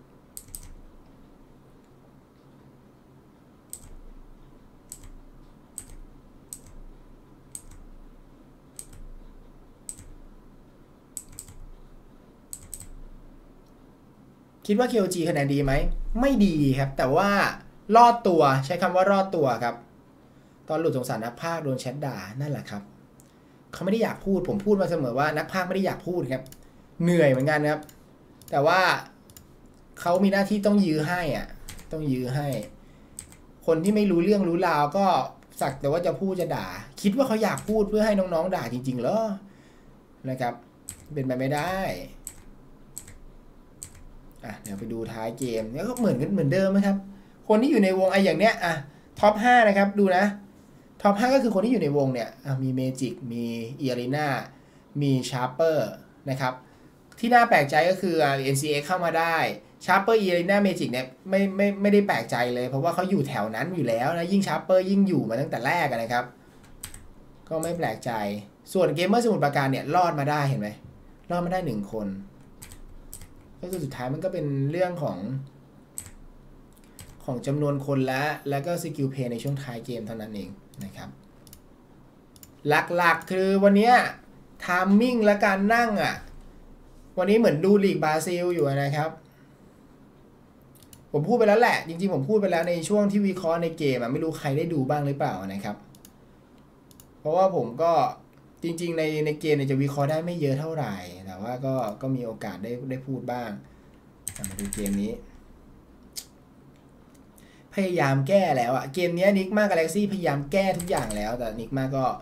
คิดว่า KOG คะแนนดีไหมไม่ดีครับแต่ว่ารอดตัวใช้คำว่ารอดตัวครับตอนหลุดสงสารนักพากย์โดนแชทด่านั่นแหละครับเขาไม่ได้อยากพูดผมพูดมาเสมอว่านักพากย์ไม่ได้อยากพูดครับเหนื่อยเหมือนกันครับแต่ว่าเขามีหน้าที่ต้องยื้อให้ต้องยื้อให้คนที่ไม่รู้เรื่องรู้ราวก็สักแต่ว่าจะพูดจะด่าคิดว่าเขาอยากพูดเพื่อให้น้องๆด่าจริงๆเหรอนะครับเป็นไปไม่ได้เดี๋ยวไปดูท้ายเกมแล้วก็เหมือนเดิมนะครับคนที่อยู่ในวงอย่างเนี้ยท็อป5นะครับดูนะท็อป5ก็คือคนที่อยู่ในวงเนี่ยมีเมจิกมีเอียรีนามีชาร์เปอร์นะครับที่น่าแปลกใจก็คือ NCX เข้ามาได้ชาร์เปอร์ Arena Magic เนี่ยไม่ได้แปลกใจเลยเพราะว่าเขาอยู่แถวนั้นอยู่แล้วนะยิ่งชาร์เปอร์ยิ่งอยู่มาตั้งแต่แรกนะครับก็ไม่แปลกใจส่วนเกมเมอร์สมุทรปราการเนี่ยรอดมาได้เห็นไหมรอดมาได้1คนก็คือสุดท้ายมันก็เป็นเรื่องของจำนวนคนแล้วก็สกิลเพย์ในช่วงท้ายเกมเท่านั้นเองนะครับหลักๆคือวันนี้ทามมิ่งและการนั่งวันนี้เหมือนดูลีกบราซิลอยู่นะครับผมพูดไปแล้วแหละจริงๆผมพูดไปแล้วในช่วงที่วิเคราะห์ในเกมไม่รู้ใครได้ดูบ้างหรือเปล่านะครับเพราะว่าผมก็จริงๆในเกมจะวิเคราะห์ได้ไม่เยอะเท่าไหร่แต่ว่าก็มีโอกาสได้พูดบ้างมาดูเกมนี้พยายามแก้แล้วเกมนี้นิกมากาแล็กซี่พยายามแก้ทุกอย่างแล้วแต่นิกมากก็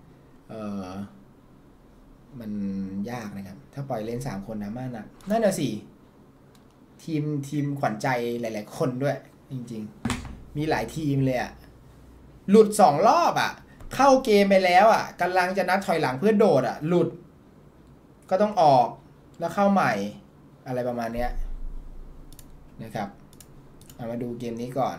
มันยากนะครับถ้าปล่อยเล่น3คนนะมากนะนั่นน่ะสิทีมขวัญใจหลายๆคนด้วยจริงๆมีหลายทีมเลยหลุด2รอบเข้าเกมไปแล้วกำลังจะนัดถอยหลังเพื่อโดดหลุดก็ต้องออกแล้วเข้าใหม่อะไรประมาณนี้นะครับมาดูเกมนี้ก่อน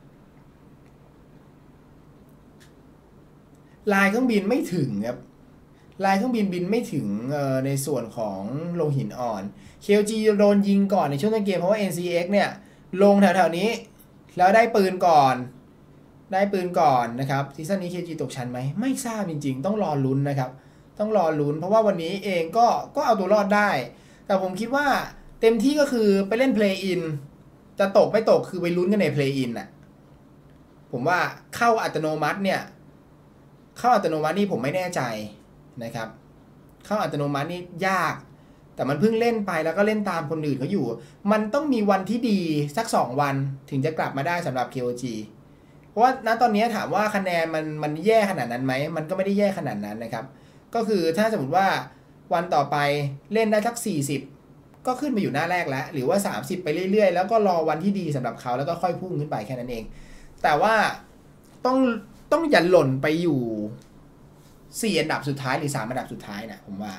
ลายเครื่องบินไม่ถึงครับลายเครื่องบินบินไม่ถึงในส่วนของลงหินอ่อน KLG โดนยิงก่อนในช่วงต้นเกมเพราะว่า NCX เนี่ยลงแถวๆนี้แล้วได้ปืนก่อนนะครับซีซั่นนี้ KLG ตกชั้นไหมไม่ทราบจริงๆต้องรอลุ้นนะครับต้องรอลุ้นเพราะว่าวันนี้เองก็เอาตัวรอดได้แต่ผมคิดว่าเต็มที่ก็คือไปเล่น play in จะตกไม่ตกคือไปลุ้นกันใน play in ผมว่าเข้าอัตโนมัติเนี่ยเข้าอัตโนมัตินี่ผมไม่แน่ใจนะครับเข้าอัตโนมัตินี่ยากแต่มันเพิ่งเล่นไปแล้วก็เล่นตามคนอื่นเขาอยู่มันต้องมีวันที่ดีสัก2วันถึงจะกลับมาได้สำหรับ KOG เพราะว่าณตอนนี้ถามว่าคะแนนมันแย่ขนาดนั้นไหมมันก็ไม่ได้แย่ขนาดนั้นนะครับก็คือถ้าสมมติว่าวันต่อไปเล่นได้สัก40ก็ขึ้นมาอยู่หน้าแรกแล้วหรือว่า30ไปเรื่อยๆแล้วก็รอวันที่ดีสำหรับเขาแล้วก็ค่อยพุ่งขึ้นไปแค่นั้นเองแต่ว่าต้องอย่าหล่นไปอยู่4อันดับสุดท้ายหรือ3อันดับสุดท้ายนะผมว่า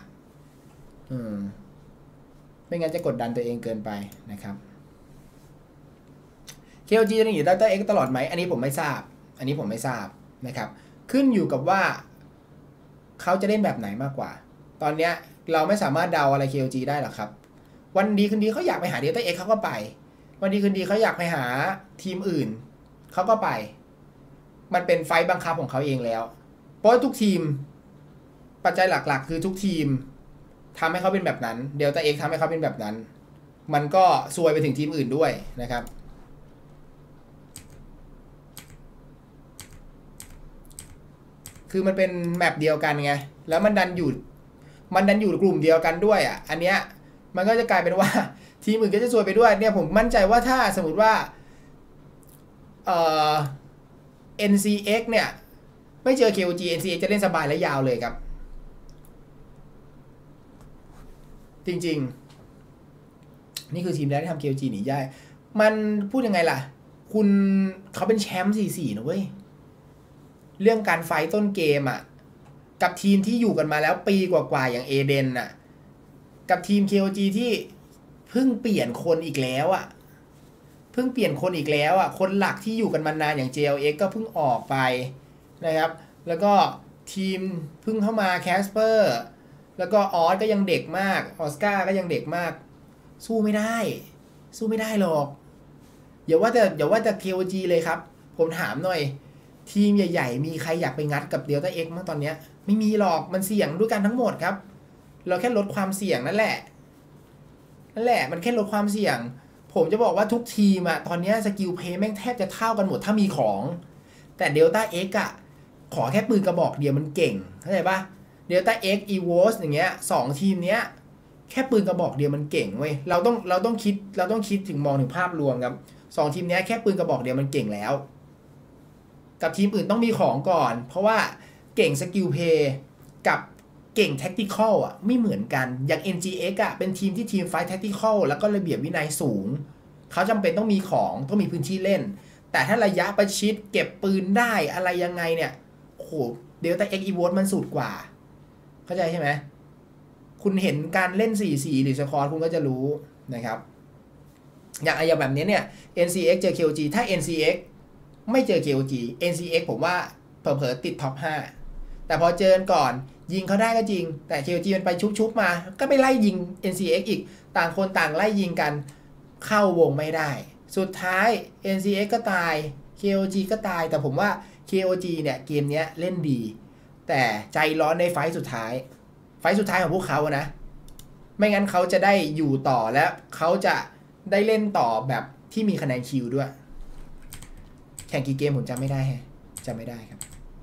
ไม่งั้นจะกดดันตัวเองเกินไปนะครับ KLG จะอยู่Delta X ตลอดไหมอันนี้ผมไม่ทราบนะครับขึ้นอยู่กับว่าเขาจะเล่นแบบไหนมากกว่าตอนเนี้ยเราไม่สามารถเดาอะไร KLG ได้หรอกครับวันดีคืนดีเขาอยากไปหา Delta X เขาก็ไปวันดีคืนดีเขาอยากไปหาทีมอื่นเขาก็ไปมันเป็นไฟบังคับของเขาเองแล้วเพราะทุกทีมปัจจัยหลักๆคือทุกทีมทำให้เขาเป็นแบบนั้นDelta Xทำให้เขาเป็นแบบนั้นมันก็ซวยไปถึงทีมอื่นด้วยนะครับคือมันเป็นแมปเดียวกันไงแล้วมันดันอยู่กลุ่มเดียวกันด้วยอันเนี้ยมันก็จะกลายเป็นว่าทีมอื่นก็จะซวยไปด้วยเนี่ยผมมั่นใจว่าถ้าสมมติว่าNCX เนี่ยไม่เจอ KOG NCX จะเล่นสบายและยาวเลยครับจริงๆนี่คือทีมแรกที่ทำ KOG หนีได้มันพูดยังไงล่ะเขาเป็นแชมป์4-4นะเว้ยเรื่องการไฟต้นเกมกับทีมที่อยู่กันมาแล้วปีกว่าๆอย่างเอเดนกับทีม KOG ที่เพิ่งเปลี่ยนคนอีกแล้วคนหลักที่อยู่กันมานานอย่าง JLX ก็เพิ่งออกไปนะครับแล้วก็ทีมเพิ่งเข้ามาแคสเปอร์แล้วก็ออสก็ยังเด็กมากออสการ์ก็ยังเด็กมากสู้ไม่ได้หรอกอย่าว่าแต่ KOG เลยครับผมถามหน่อยทีมใหญ่ๆมีใครอยากไปงัดกับ Delta X มั้งตอนเนี้ยไม่มีหรอกมันเสี่ยงด้วยกันทั้งหมดครับเราแค่ลดความเสี่ยงนั่นแหละมันแค่ลดความเสี่ยงผมจะบอกว่าทุกทีมตอนนี้สกิลเพย์แม่งแทบจะเท่ากันหมดถ้ามีของแต่ Delta X ขอแค่ปืนกระบอกเดียวมันเก่งเข้าใจปะ Delta X EVOS อย่างเงี้ย2ทีมเนี้ยแค่ปืนกระบอกเดียวมันเก่งเว้ยเราต้องคิดถึงมองถึงภาพรวมครับ2ทีมเนี้ยแค่ปืนกระบอกเดียวมันเก่งแล้วกับทีมอื่นต้องมีของก่อนเพราะว่าเก่งสกิลเพย์กับเก่งแท็กติคอลไม่เหมือนกันอย่าง NGX เป็นทีมที่ทีมไฟท์แท็กติคอลแล้วก็ระเบียบวินัยสูงเขาจำเป็นต้องมีของต้องมีพื้นที่เล่นแต่ถ้าระยะประชิดเก็บปืนได้อะไรยังไงเนี่ยโอ้โห Delta X EVOS มันสุดกว่าเข้าใจใช่ไหมคุณเห็นการเล่น4-4หรือสควอตคุณก็จะรู้นะครับอย่างแบบนี้เนี่ย NCX เจอ KOG ถ้า NCX ไม่เจอ KOG NCX ผมว่าเผลอๆติดท็อป5แต่พอเจอก่อนยิงเขาได้ก็จริงแต่ KOG มันไปชุบมาก็ไปไล่ยิง NCX อีกต่างคนต่างไล่ยิงกันเข้าวงไม่ได้สุดท้าย NCX ก็ตาย KOG ก็ตายแต่ผมว่า KOG เนี่ยเกมนี้เล่นดีแต่ใจร้อนในไฟต์สุดท้ายของพวกเขานะไม่งั้นเขาจะได้อยู่ต่อและเขาจะได้เล่นต่อแบบที่มีคะแนนคิวด้วยแข่งกี่เกมผมจำไม่ได้ครับ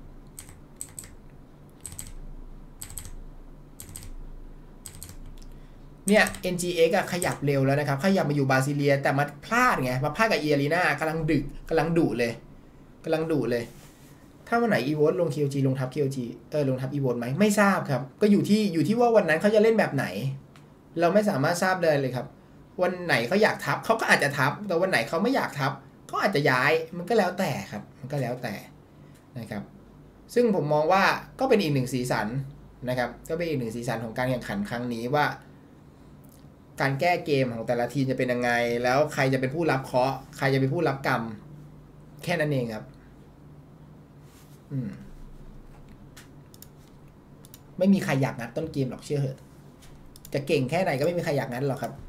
เนี่ย NGX ขยับเร็วแล้วนะครับขยับมาอยู่บาซิเลียแต่มาพลาดไงมาพลาดกับเอียรีนากำลังดุเลยถ้าวันไหนอีโวตลง KOG ลงทับ KOG ลงทับอีโวตไหมไม่ทราบครับก็อยู่ที่ว่าวันนั้นเขาจะเล่นแบบไหนเราไม่สามารถทราบเลยครับวันไหนเขาอยากทับเขาก็อาจจะทับแต่วันไหนเขาไม่อยากทับก็อาจจะย้ายมันก็แล้วแต่ครับมันก็แล้วแต่นะครับซึ่งผมมองว่าก็เป็นอีกหนึ่งสีสันนะครับก็เป็นอีกหนึ่งสีสันของการแข่งขันครั้งนี้ว่าการแก้เกมของแต่ละทีมจะเป็นยังไงแล้วใครจะเป็นผู้รับเคราะห์ใครจะเป็นผู้รับกรรมแค่นั้นเองครับไม่มีใครอยากงัดต้นเกมหรอกเชื่อเถอะจะเก่งแค่ไหนก็ไม่มีใครอยากงัดหรอกครับ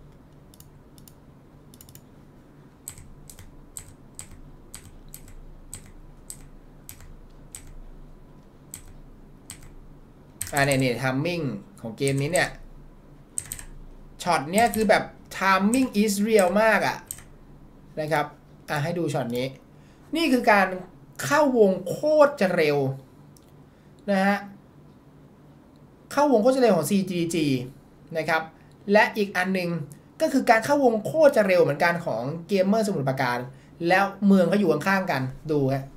เนี่ยทัมมิ่งของเกมนี้เนี่ยช็อตเนี้ยคือแบบทัมมิ่งอิสเรียลมากอะนะครับให้ดูช็อตนี้นี่คือการเข้าวงโคตรจะเร็วนะฮะเข้าวงโคตรจะเร็วของ CGG นะครับและอีกอันนึงก็คือการเข้าวงโคตรจะเร็วเหมือนกันของเกมเมอร์สมุทรปราการแล้วเมืองเขาอยู่ข้างๆกันดูฮะ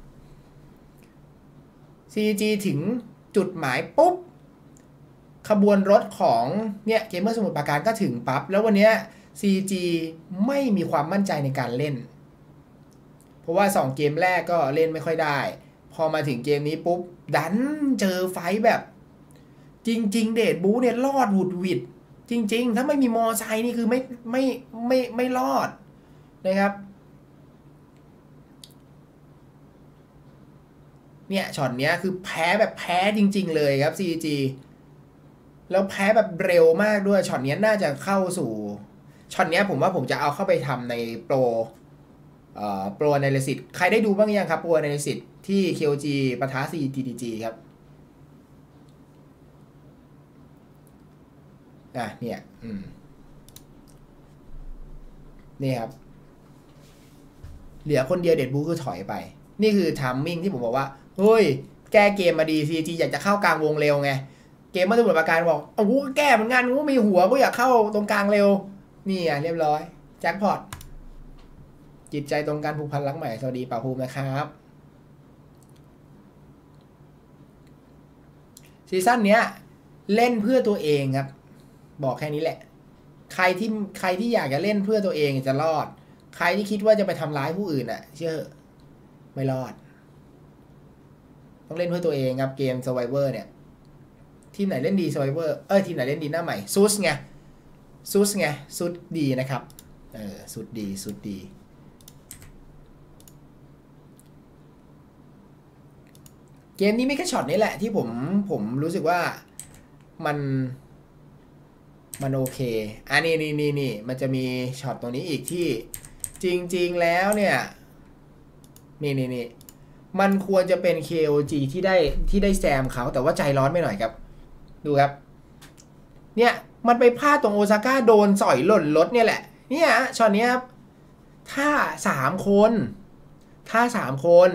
CGG ถึงจุดหมายปุ๊บขบวนรถของเนี่ยเกมเมอร์สมุทรปราการก็ถึงปั๊บแล้ววันนี้ CG ไม่มีความมั่นใจในการเล่นเพราะว่า2เกมแรกก็เล่นไม่ค่อยได้พอมาถึงเกมนี้ปุ๊บดันเจอไฟแบบจริงๆเดดบูเนี่ยรอดหวุดหวิดจริงๆถ้าไม่มีมอไซค์นี่คือไม่รอดนะครับเนี่ยช็อตเนี้ยคือแพ้แบบแพ้จริงๆเลยครับ CG แล้วแพ้แบบเร็วมากด้วยช็อตนี้น่าจะเข้าสู่ช็อตนี้ผมว่าผมจะเอาเข้าไปทำในโปรอนาลิซิสใครได้ดูบ้างยังครับโปรอนาลิซิสที่ KOG ปะทะ CGG ครับเนี่ยนี่ครับเหลือคนเดียวเด็ดบูคือถอยไปนี่คือทัมมิ่งที่ผมบอกว่าเฮ้ยแก้เกมมาดี CG อยากจะเข้ากลางวงเร็วไงเกมเมื่อสมุทรปราการบอกกูก็แก้เหมือนกันกูมีหัวกูอยากเข้าตรงกลางเร็วนี่เรียบร้อยแจ็คพอตจิตใจตรงกันผูกพันรักใหม่สวัสดีป่าภูมินะครับซีซั่นเนี้ยเล่นเพื่อตัวเองครับบอกแค่นี้แหละใครที่อยากจะเล่นเพื่อตัวเองจะรอดใครที่คิดว่าจะไปทำร้ายผู้อื่นเชื่อไม่รอดต้องเล่นเพื่อตัวเองครับเกม Survivor เนี่ยทีมไหนเล่นดี Survivor ทีมไหนเล่นดีหน้าใหม่ซุดดีนะครับซุดดีเกมนี้ไม่แค่ช็อตนี้แหละที่ผมรู้สึกว่ามันโอเคนี่มันจะมีช็อตตรงนี้อีกที่จริงๆแล้วเนี่ยนี่มันควรจะเป็น KOG ที่ได้แซมเขาแต่ว่าใจร้อนไปหน่อยครับดูครับเนี่ยมันไปพลาดตรงโอซาก้าโดนสอยหล่นรถเนี่ยแหละเนี่ยช็อตนี้ครับถ้า3 คน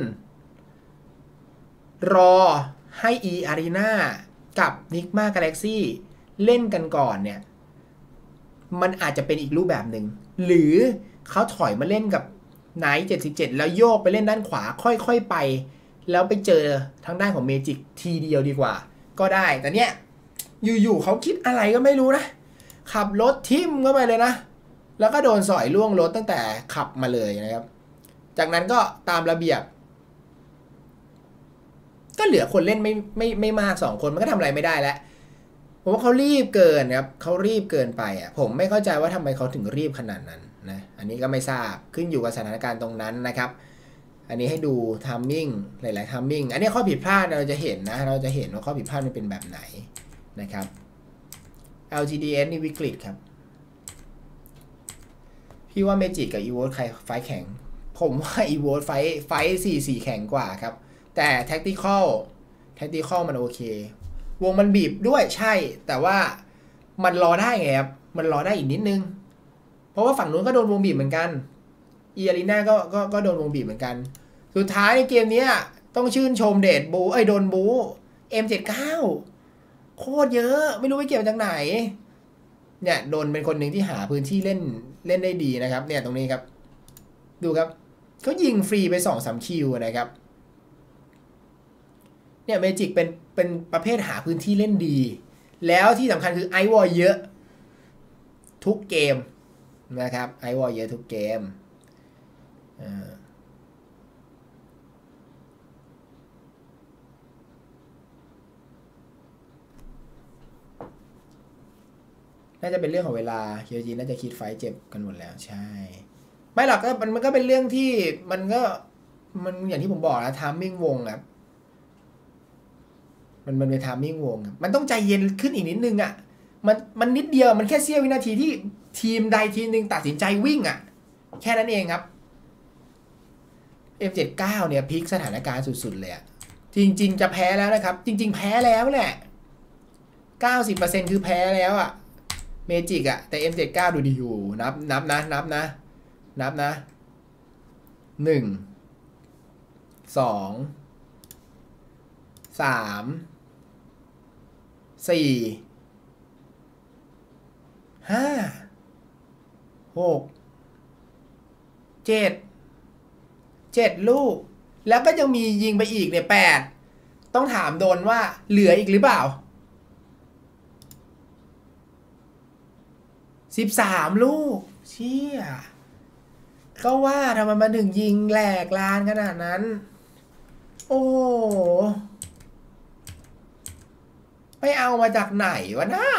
รอให้ E Arena กับ Nigma Galaxy เล่นกันก่อนเนี่ยมันอาจจะเป็นอีกรูปแบบหนึ่งหรือเขาถอยมาเล่นกับไนท์77แล้วโยกไปเล่นด้านขวาค่อยๆไปแล้วไปเจอทางด้านของเมจิกทีเดียวดีกว่าก็ได้แต่เนี้ยอยู่ๆเขาคิดอะไรก็ไม่รู้นะขับรถทิ่มเข้าไปเลยนะแล้วก็โดนสอยล่วงรถตั้งแต่ขับมาเลยนะครับจากนั้นก็ตามระเบียบก็เหลือคนเล่นไม่มาก2 คนมันก็ทำอะไรไม่ได้แล้วผมว่าเขารีบเกินครับเขารีบเกินไปอ่ะผมไม่เข้าใจว่าทำไมเขาถึงรีบขนาดนั้นนะอันนี้ก็ไม่ทราบขึ้นอยู่กับสถานการณ์ตรงนั้นนะครับอันนี้ให้ดูทามมิ่งหลายๆทามมิ่งอันนี้ข้อผิดพลาดเราจะเห็นนะเราจะเห็นว่าข้อผิดพลาดมันเป็นแบบไหนนะครับ LGDS นี่วิกฤตครับพี่ว่าเมจิกกับ EVOS ใครไฟแข็งผมว่า EVOS ไฟ4-4แข็งกว่าครับแต่ Tactical มันโอเควงมันบีบด้วยใช่แต่ว่ามันรอได้ไงครับมันรอได้อีกนิดนึงเพราะว่าฝั่งนู้นก็โดนวงบีบเหมือนกันอีอารีนาก็โดนวงบีบเหมือนกันสุดท้ายในเกมนี้ต้องชื่นชมเดดบูโดนบู M79 โคตรเยอะไม่รู้ไปเก็บจากไหนเนี่ยโดนเป็นคนหนึ่งที่หาพื้นที่เล่นได้ดีนะครับเนี่ยตรงนี้ครับดูครับเขายิงฟรีไป 2-3 คิวนะครับเนี่ยเมจิกเป็นประเภทหาพื้นที่เล่นดีแล้วที่สำคัญคือไอวอลเยอะทุกเกมนะครับไอวอลเยอะทุกเกมน่าจะเป็นเรื่องของเวลาเคียวจีน่าจะคิดไฟเจ็บกันหมดแล้วใช่ไม่หรอกก็มันก็เป็นเรื่องที่มันอย่างที่ผมบอกนะทามมิ่งวงครับมันเป็นทามมิ่งวงครับมันต้องใจเย็นขึ้นอีกนิดนึงอ่ะมันนิดเดียวมันแค่เสี้ยววินาทีที่ทีมใดทีมหนึ่งตัดสินใจวิ่งอ่ะแค่นั้นเองครับ F79 เนี่ยพลิกสถานการณ์สุดๆเลยอะจริงๆจะแพ้แล้วนะครับจริงๆแพ้แล้วแหละ 90% คือแพ้แล้วอะเมจิกอะแต่ M79 ดูดีอยู่นับนะ1 2 3 4 5 6 7 ลูกแล้วก็ยังมียิงไปอีกเนี่ย8ต้องถามโดนว่าเหลืออีกหรือเปล่า13 ลูกเชี่ยก็ว่าทำไมมาถึงยิงแหลกลานขนาดนั้นโอ้ไปเอามาจากไหนวะน่า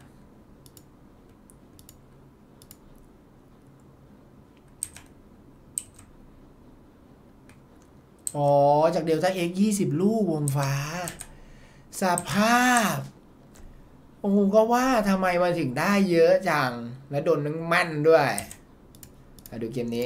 อ๋อจากเดลต้าเอ็ก20 ลูกวงฟ้าสภาพโอ้ก็ว่าทำไมมาถึงได้เยอะจังและโดนนึงแม่นด้วยมาดูเกมนี้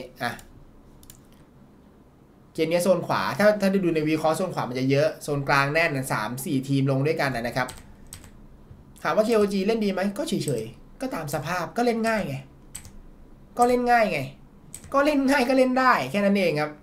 เกมนี้โซนขวาถ้าได้ดูในวีคอร์โซนขวามันจะเยอะโซนกลางแน่น3-4 ทีมลงด้วยกันนะครับถามว่า KOG เล่นดีไหมก็เฉยๆก็ตามสภาพก็เล่นง่ายไงก็เล่นง่ายก็เล่นได้แค่นั้นเองครับ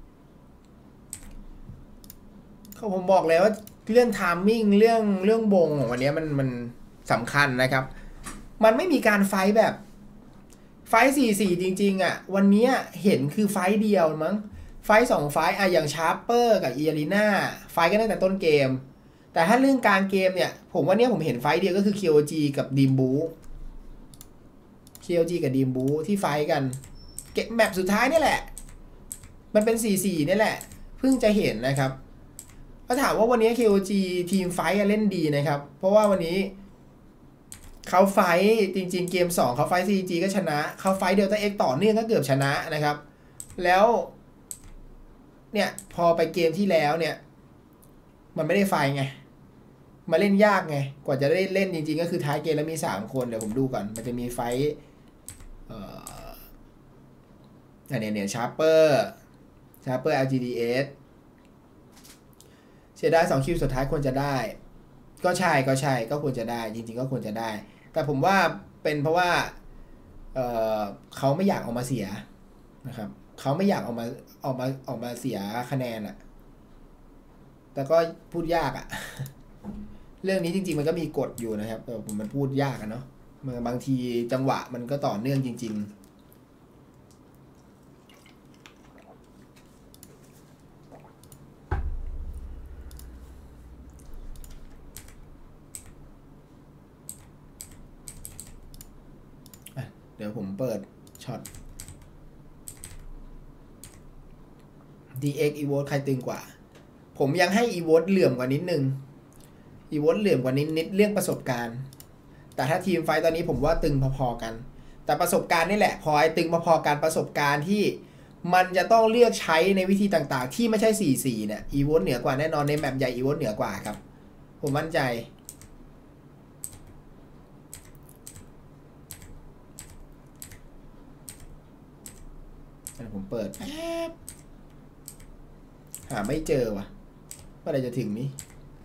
ผมบอกเลยว่าเรื่องไทมิ่งเรื่องวงของวันนี้มันสำคัญนะครับมันไม่มีการไฟแบบไฟ4-4จริงๆวันนี้เห็นคือไฟเดียวมั้งไฟ2ไฟอย่างชาร์เปอร์กับอีอารีนาไฟกันตั้งแต่ต้นเกมแต่ถ้าเรื่องการเกมเนี่ยผมว่าเนี่ยผมเห็นไฟเดียวก็คือ KOG กับดีมบู KOG กับดีมบูที่ไฟกันเก็บแมปสุดท้ายนี่แหละมันเป็น4-4นี่แหละเพิ่งจะเห็นนะครับถ้าถามว่าวันนี้ KOG ทีมไฟเล่นดีนะครับเพราะว่าวันนี้เขาไฟจริงๆเกม2เขาไฟ CG ก็ชนะเขาไฟเดลต้าเอ็กต่อเนื่องก็เกือบชนะนะครับแล้วเนี่ยพอไปเกมที่แล้วเนี่ยมันไม่ได้ไฟไงมาเล่นยากไงกว่าจะได้เล่นจริงๆก็คือท้ายเกมแล้วมี3คนเดี๋ยวผมดูก่อนมันจะมีไฟเนี่ยชาร์เปอร์ LGDS เสียดาย2 คิวสุดท้ายควรจะได้ก็ใช่ก็ควรจะได้จริงๆก็ควรจะได้แต่ผมว่าเป็นเพราะว่าเขาไม่อยากออกมาเสียนะครับเขาไม่อยากออกมาเสียคะแนนอะแต่ก็พูดยากอะเรื่องนี้จริงๆมันก็มีกฎอยู่นะครับแต่มันพูดยากอะเนาะบางทีจังหวะมันก็ต่อเนื่องจริงๆเดี๋ยวผมเปิดช็อต DX EVOS ใครตึงกว่าผมยังให้ EVOS เหลื่อมกว่านิดนึงอีวอตเหลื่อมกว่านิดเรื่องประสบการณ์แต่ถ้าทีมไฟตอนนี้ผมว่าตึงพอๆกันแต่ประสบการณ์นี่แหละพอไอ้ตึงพอๆกันประสบการณ์ที่มันจะต้องเลือกใช้ในวิธีต่างๆที่ไม่ใช่4-4เนี่ยอีวอตเหนือกว่าแน่นอนในแมปใหญ่อีวอตเหนือกว่าครับผมมั่นใจผมเปิดหาไม่เจอว่ะเมื่อไหร่จะถึงนี้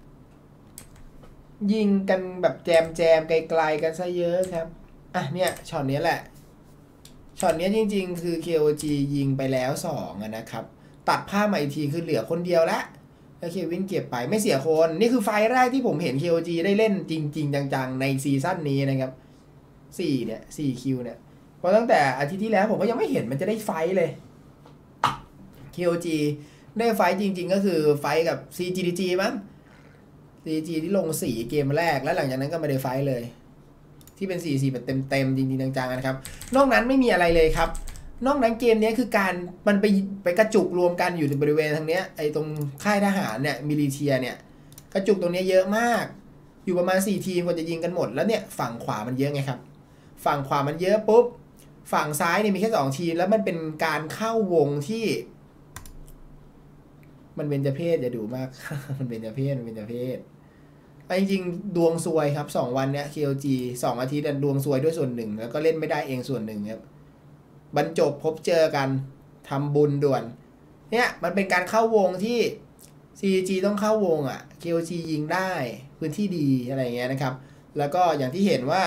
ยิงกันแบบแจมไกลๆกันซะเยอะครับอ่ะเนี่ยช็อตนี้แหละช็อตนี้จริงๆคือ KOG ยิงไปแล้ว2นะครับตัดภาพมาอีกทีคือเหลือคนเดียวแล้วเควินเก็บไปไม่เสียคนนี่คือไฟแรกที่ผมเห็น KOG ได้เล่นจริงๆจังๆในซีซั่นนี้นะครับ4เนี่ย4คิวเนี่ยเพราะตั้งแต่อาทิตย์ที่แล้วผมก็ยังไม่เห็นมันจะได้ไฟเลย KOG ได้ไฟจริงๆก็คือไฟกับ CGDG มั้ง CG ที่ลง4เกมแรกแล้วหลังจากนั้นก็ไม่ได้ไฟเลยที่เป็น4-4แบบเต็มจริงๆจังๆนะครับนอกนั้นไม่มีอะไรเลยครับนอกนั้นเกมนี้คือการมันไปกระจุกรวมกันอยู่ในบริเวณทางเนี้ยไอ้ตรงค่ายทหารเนี่ยมิลิเทียเนี่ยกระจุกตรงนี้เยอะมากอยู่ประมาณ4ทีมกว่าจะยิงกันหมดแล้วเนี่ยฝั่งขวามันเยอะไงครับฝั่งขวามันเยอะปุ๊บฝั่งซ้ายเนี่ยมีแค่2ทีมแล้วมันเป็นการเข้าวงที่มันเป็นจะเพศอย่าดูมาก มันเป็นจะเพศจริงๆดวงซวยครับ2วันเนี้ย KLG 2อาทิตย์ดวงซวยด้วยส่วนหนึ่งแล้วก็เล่นไม่ได้เองส่วนหนึ่งครับบรรจบพบเจอกันทำบุญด่วนเนี่ยมันเป็นการเข้าวงที่ CG ต้องเข้าวงอ่ะ KLG ยิงได้พื้นที่ดีอะไรเงี้ยนะครับแล้วก็อย่างที่เห็นว่า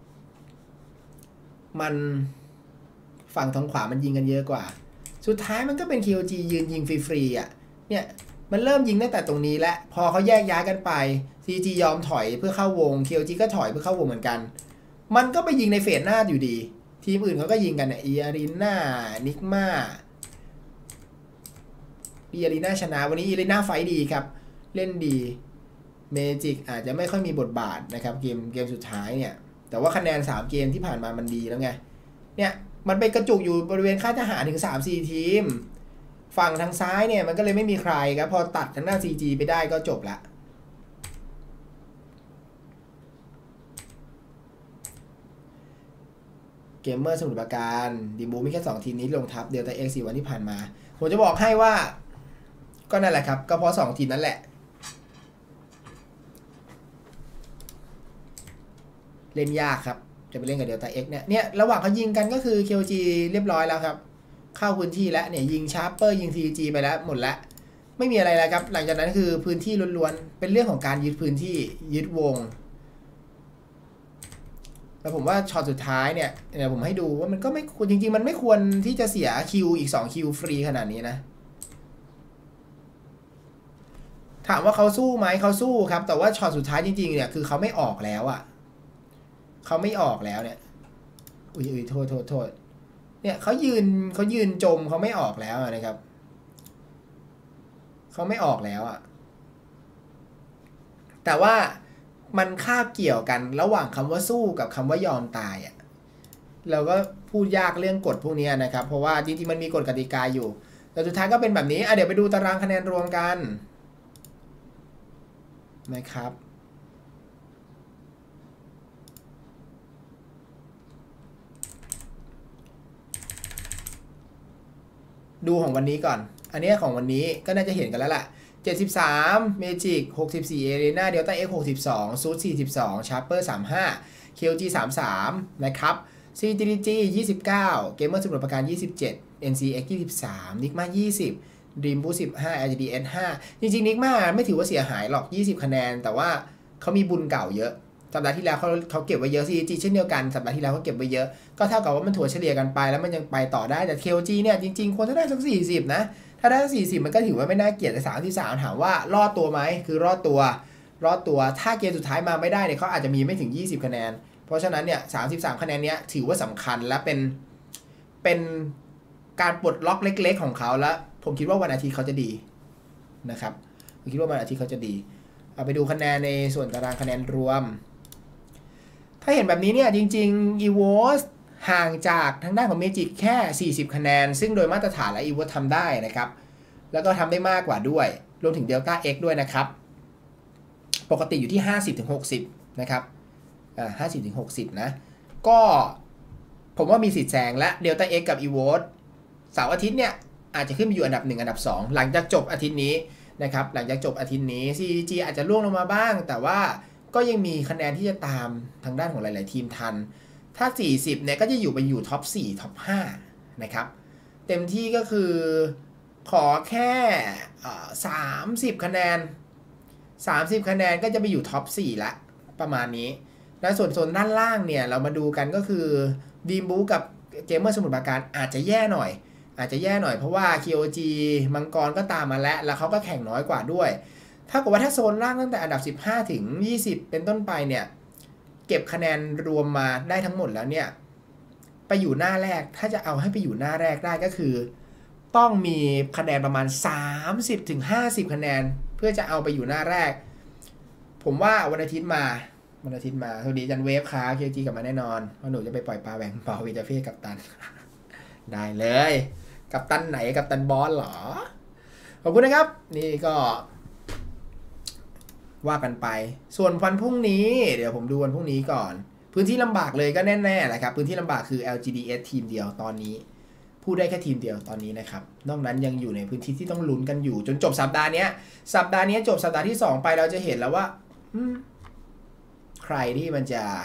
มันฝั่งทางขวามันยิงกันเยอะกว่าสุดท้ายมันก็เป็น KLG ยืนยิงฟรีๆอ่ะเนี่ยมันเริ่มยิงตั้งแต่ตรงนี้แล้วพอเขาแยกย้ายกันไป CG ยอมถอยเพื่อเข้าวง KLG ก็ถอยเพื่อเข้าวงเหมือนกันมันก็ไปยิงในเฟสหน้าอยู่ดีทีมอื่นเขาก็ยิงกันเนี่ยอีอารีนานิกมาอีอารีนาชนะวันนี้อีอารีนาไฟดีครับเล่นดีเมจิกอาจจะไม่ค่อยมีบทบาทนะครับเกมสุดท้ายเนี่ยแต่ว่าคะแนน3เกมที่ผ่านมามันดีแล้วไงเนี่ยมันไปกระจุกอยู่บริเวณค่ายทหารถึง 3-4 ทีมฝั่งทางซ้ายเนี่ยมันก็เลยไม่มีใครครับพอตัดทางหน้า CG ไปได้ก็จบละเกมเมอร์สมุทรปราการดีบูมีแค่2ทีมนี้ลงทับเดลต้าเอ็กซ์4วันที่ผ่านมาผมจะบอกให้ว่าก็นั่นแหละครับก็เพราะ2ทีมนั้นแหละเล่นยากครับจะไปเล่นกับเดลต้าเอ็กซ์เนี่ยระหว่างเขายิงกันก็คือ KOG เรียบร้อยแล้วครับเข้าพื้นที่แล้วเนี่ยยิงชาร์เปอร์ยิง CG ไปแล้วหมดแล้วไม่มีอะไรแล้วครับหลังจากนั้นคือพื้นที่ล้วนๆเป็นเรื่องของการยึดพื้นที่ยึดวงแล้วผมว่าช็อตสุดท้ายเนี่ยผมให้ดูว่ามันก็ไม่ควรจริงๆมันไม่ควรที่จะเสียคิวอีก2คิวฟรีขนาดนี้นะถามว่าเขาสู้ไหมเขาสู้ครับแต่ว่าช็อตสุดท้ายจริงๆเนี่ยคือเขาไม่ออกแล้วอ่ะเขาไม่ออกแล้วเนี่ยอุ้ยโทษเนี่ยเขายืนจมเขาไม่ออกแล้วนะครับเขาไม่ออกแล้วอ่ะแต่ว่ามันคาบเกี่ยวกันระหว่างคำว่าสู้กับคำว่ายอมตายอ่ะเราก็พูดยากเรื่องกฎพวกนี้นะครับเพราะว่าจริงๆมันมีกฎกติกาอยู่แต่สุดท้ายก็เป็นแบบนี้เดี๋ยวไปดูตารางคะแนนรวมกันนะครับดูของวันนี้ก่อนอันนี้ของวันนี้ก็น่าจะเห็นกันแล้วล่ะ73 Magic 64 Arena Delta X 62 Suit 42 Sharper 35 KLG 33นะครับ CGDG 29 Gamer สมุทรปราการ27 NCX 23 Nigma 20 Dream Boost 15 LGDS 5จริงๆ Nigma ไม่ถือว่าเสียหายหรอก20คะแนนแต่ว่าเขามีบุญเก่าเยอะสัปดาห์ที่แล้วเขาเก็บไว้เยอะ CG เช่นเดียวกันสัปดาห์ที่แล้วเขาเก็บไว้เยอะก็เท่ากับว่ามันถั่วเฉลี่ยกันไปแล้วมันยังไปต่อได้แต่ KLG เนี่ยจริงๆควรจะได้สัก40นะถ้าได้40มันก็ถือว่าไม่น่าเกลียดแต่33ถามว่ารอดตัวไหมคือรอดตัวถ้าเกมสุดท้ายมาไม่ได้เนี่ยเขาอาจจะมีไม่ถึง20คะแนนเพราะฉะนั้นเนี่ย33คะแนนเนี้ยถือว่าสำคัญและเป็นการปลดล็อกเล็กๆของเขาแล้วผมคิดว่าวันอาทิตย์เขาจะดีนะครับผมคิดว่าวันอาทิตย์เขาจะดีเอาไปดูคะแนนในส่วนตารางคะแนนรวมถ้าเห็นแบบนี้เนี่ยจริงๆ EVOS ห่างจากทางด้านของเมจิกแค่40คะแนนซึ่งโดยมาตรฐานและ EVOS ทำได้นะครับแล้วก็ทำได้มากกว่าด้วยรวมถึง Delta X ด้วยนะครับปกติอยู่ที่50-60นะครับ50-60นะก็ผมว่ามีสิทธิ์แซงและ Delta X กับ Evoz เสาร์อาทิตย์เนี่ยอาจจะขึ้นไปอยู่อันดับ1อันดับ2หลังจากจบอาทิตย์นี้นะครับหลังจากจบอาทิตย์นี้ CG อาจจะล่วงลงมาบ้างแต่ว่าก็ยังมีคะแนนที่จะตามทางด้านของหลายๆทีมทันถ้า40เนี่ยก็จะอยู่ไปอยู่ท็อป4ท็อป5นะครับเต็มที่ก็คือขอแค่30คะแนน30คะแนนก็จะไปอยู่ท็อป4ละประมาณนี้และส่วนด้านล่างเนี่ยเรามาดูกันก็คือดีมบูกับเกมเมอร์สมุทรปราการอาจจะแย่หน่อยเพราะว่า KOG มังกรก็ตามมาแล้วเขาก็แข่งน้อยกว่าด้วยถ้าเกิดว่าถ้าโซนล่างตั้งแต่อันดับ15ถึง20เป็นต้นไปเนี่ยเก็บคะแนนรวมมาได้ทั้งหมดแล้วเนี่ยไปอยู่หน้าแรกถ้าจะเอาให้ไปอยู่หน้าแรกได้ก็คือต้องมีคะแนนประมาณ 30-50 คะแนนเพื่อจะเอาไปอยู่หน้าแรกผมว่าวันอาทิตย์มาสวัสดีจันเวฟค่ะ KOG กลับมาแน่นอนว่าหนูจะไปปล่อยปลาแหวงเป่าวิจาเฟ่กับตัน ได้เลยกับตันไหนกับตันบอสเหรอขอบคุณนะครับนี่ก็ว่ากันไปส่วนวันพรุ่งนี้เดี๋ยวผมดูวันพรุ่งนี้ก่อนพื้นที่ลำบากเลยก็แน่ๆแหละครับพื้นที่ลำบากคือ LGDS ทีมเดียวตอนนี้พูดได้แค่ทีมเดียวตอนนี้นะครับนอกนั้นยังอยู่ในพื้นที่ที่ต้องลุ้นกันอยู่จนจบสัปดาห์นี้จบสัปดาห์ที่2ไปเราจะเห็นแล้วว่าใครที่มัน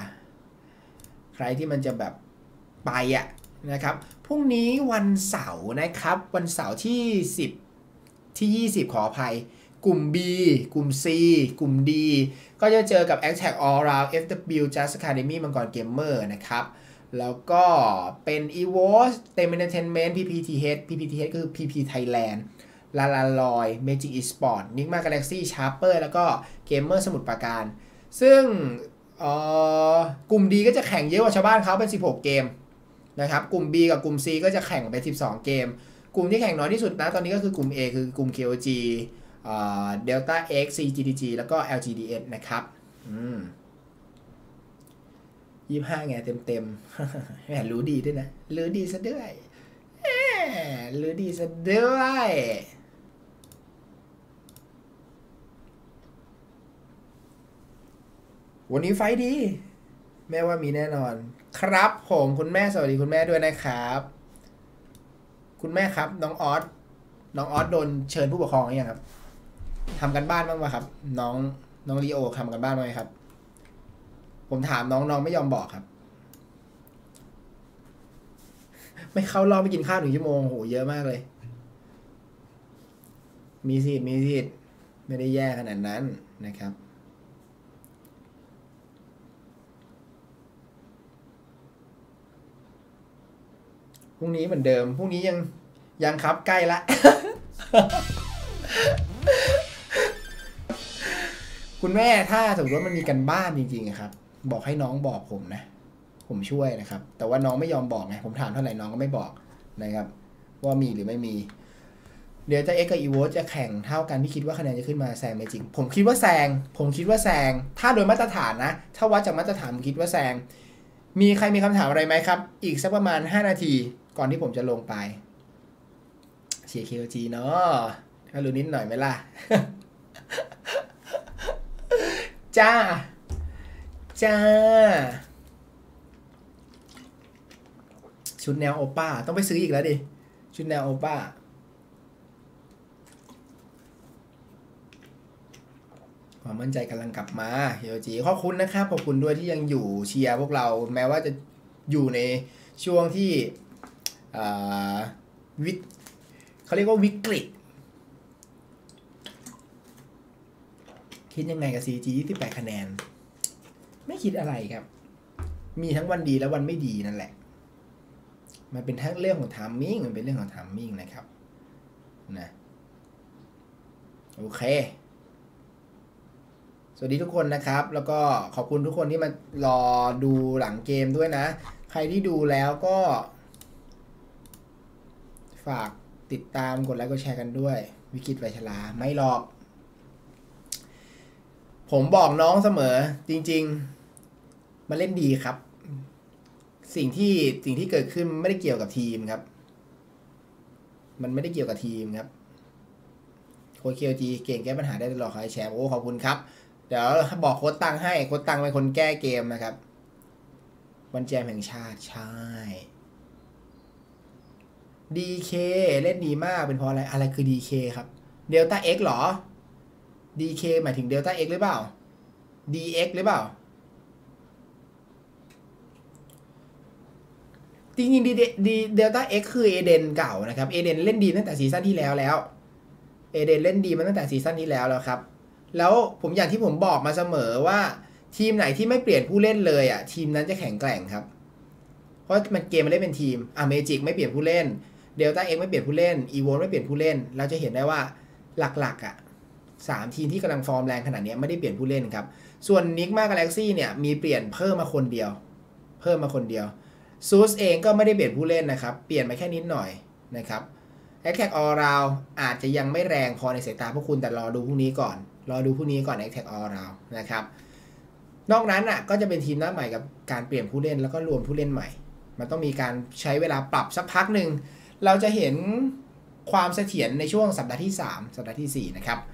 จะแบบไปนะครับพรุ่งนี้วันเสาร์นะครับวันเสาร์ที่20ขออภัยกลุ่ม B กลุ่ม C กลุ่ม D ก็จะเจอกับ Attack All Round FW Just Academy มังกรเกมเมอร์นะครับแล้วก็เป็น Evoz Tem Entertainment PPTH ก็คือ PP Thailand ลาลาลอย Magic Esport Nigma Galaxy Sharper แล้วก็เกมเมอร์สมุทรปราการซึ่งกลุ่ม D ก็จะแข่งเยอะกว่าชาวบ้านเขาเป็น16เกมนะครับกลุ่ม B กับกลุ่ม C ก็จะแข่งไป12เกมกลุ่มที่แข่งน้อยที่สุดนะตอนนี้ก็คือกลุ่ม A คือกลุ่ม KOG Delta X CGDG แล้วก็ LGDS นะครับ25ไงเต็มแหมรู้ดีด้วยนะรู้ดีซะด้วยวันนี้ไฟดีแม่ว่ามีแน่นอนครับผมคุณแม่สวัสดีคุณแม่ด้วยนะครับคุณแม่ครับน้องออสโดนเชิญผู้ปกครองหรือยังครับทำกันบ้านบ้างไหมครับน้องลีโอทำกันบ้านไหมครับผมถามน้องไม่ยอมบอกครับไม่เข้ารอบไม่กินข้าว1 ชั่วโมงโหเยอะมากเลยมีสิทธิ์ไม่ได้แย่ขนาดนั้นนะครับพรุ่งนี้เหมือนเดิมพรุ่งนี้ยังครับใกล้ละ คุณแม่ถ้าสมมติว่ามันมีกันบ้านจริงๆครับบอกให้น้องบอกผมนะผมช่วยนะครับแต่ว่าน้องไม่ยอมบอกไงผมถามเท่าไหร่น้องก็ไม่บอกนะครับว่ามีหรือไม่มีเดี๋ยวจะ X กับ Evoz จะแข่งเท่ากันที่คิดว่าคะแนนจะขึ้นมาแซงไม่จริงผมคิดว่าแซงถ้าโดยมาตรฐานนะถ้าวัดจากมาตรฐานผมคิดว่าแซงมีใครมีคำถามอะไรไหมครับอีกสักประมาณ5นาทีก่อนที่ผมจะลงไปเชียร์ KOG เนาะถ้ารู้นิดหน่อยไหมล่ะ จ้าชุดแนวโอป้าต้องไปซื้ออีกแล้วดิชุดแนวโอป้าความมั่นใจกำลังกลับมาเฮียจีขอบคุณนะครับขอบคุณด้วยที่ยังอยู่เชียร์พวกเราแม้ว่าจะอยู่ในช่วงที่เขาเรียกว่าวิกฤตคิดยังไงกับ CG 28คะแนนไม่คิดอะไรครับมีทั้งวันดีและวันไม่ดีนั่นแหละมันเป็นทั้งเรื่องของ timing มันเป็นเรื่องของ timing นะครับนะโอเคสวัสดีทุกคนนะครับแล้วก็ขอบคุณทุกคนที่มารอดูหลังเกมด้วยนะใครที่ดูแล้วก็ฝากติดตามกดไลค์กดแชร์กันด้วยวิกฤตไวชราไม่หรอกผมบอกน้องเสมอจริงๆมาเล่นดีครับสิ่งที่เกิดขึ้นไม่ได้เกี่ยวกับทีมครับมันไม่ได้เกี่ยวกับทีมครับโค้ช KOG เก่งแก้ปัญหาได้ตลอดใครแชร์โอ้ขอบคุณครับเดี๋ยวบอกโค้ดตังให้โค้ดตังเป็นคนแก้เกมนะครับวันแจมแห่งชาติใช่ DK เล่นดีมากเป็นเพราะอะไรคือ DK ครับ Delta X หรอ DK หมายถึง Delta X หรือเปล่า DX หรือเปล่าจริงๆ Delta X คือเอเดนเก่านะครับเอเดนเล่นดีตั้งแต่ซีซั่นที่แล้วเอเดนเล่นดีมาตั้งแต่ซีซั่นที่แล้วครับแล้วผมอย่างที่ผมบอกมาเสมอว่าทีมไหนที่ไม่เปลี่ยนผู้เล่นเลยอ่ะทีมนั้นจะแข็งแกร่งครับเพราะมันเกมมันเล่นเป็นทีมเมจิกไม่เปลี่ยนผู้เล่น Delta X ไม่เปลี่ยนผู้เล่น Evo ไม่เปลี่ยนผู้เล่นเราจะเห็นได้ว่าหลักๆอ่ะ3ทีมที่กำลังฟอร์มแรงขนาดนี้ไม่ได้เปลี่ยนผู้เล่นครับส่วน Nigma Galaxy เนี่ยมีเปลี่ยนเพิ่มมาคนเดียวซูสเองก็ไม่ได้เปลี่ยนผู้เล่นนะครับเปลี่ยนมาแค่นิดหน่อยนะครับแอคแท็กออลราวอาจจะยังไม่แรงพอในสายตาพวกคุณแต่รอดูพรุ่งนี้ก่อนแอคแท็กออลราวนะครับนอกนั้นอ่ะก็จะเป็นทีมหน้าใหม่กับการเปลี่ยนผู้เล่นแล้วก็รวมผู้เล่นใหม่มันต้องมีการใช้เวลาปรับสักพักหนึ่งเราจะเห็นความเสถียรในช่วงสัปดาห์ที่3สัปดาห์ที่4นะครับ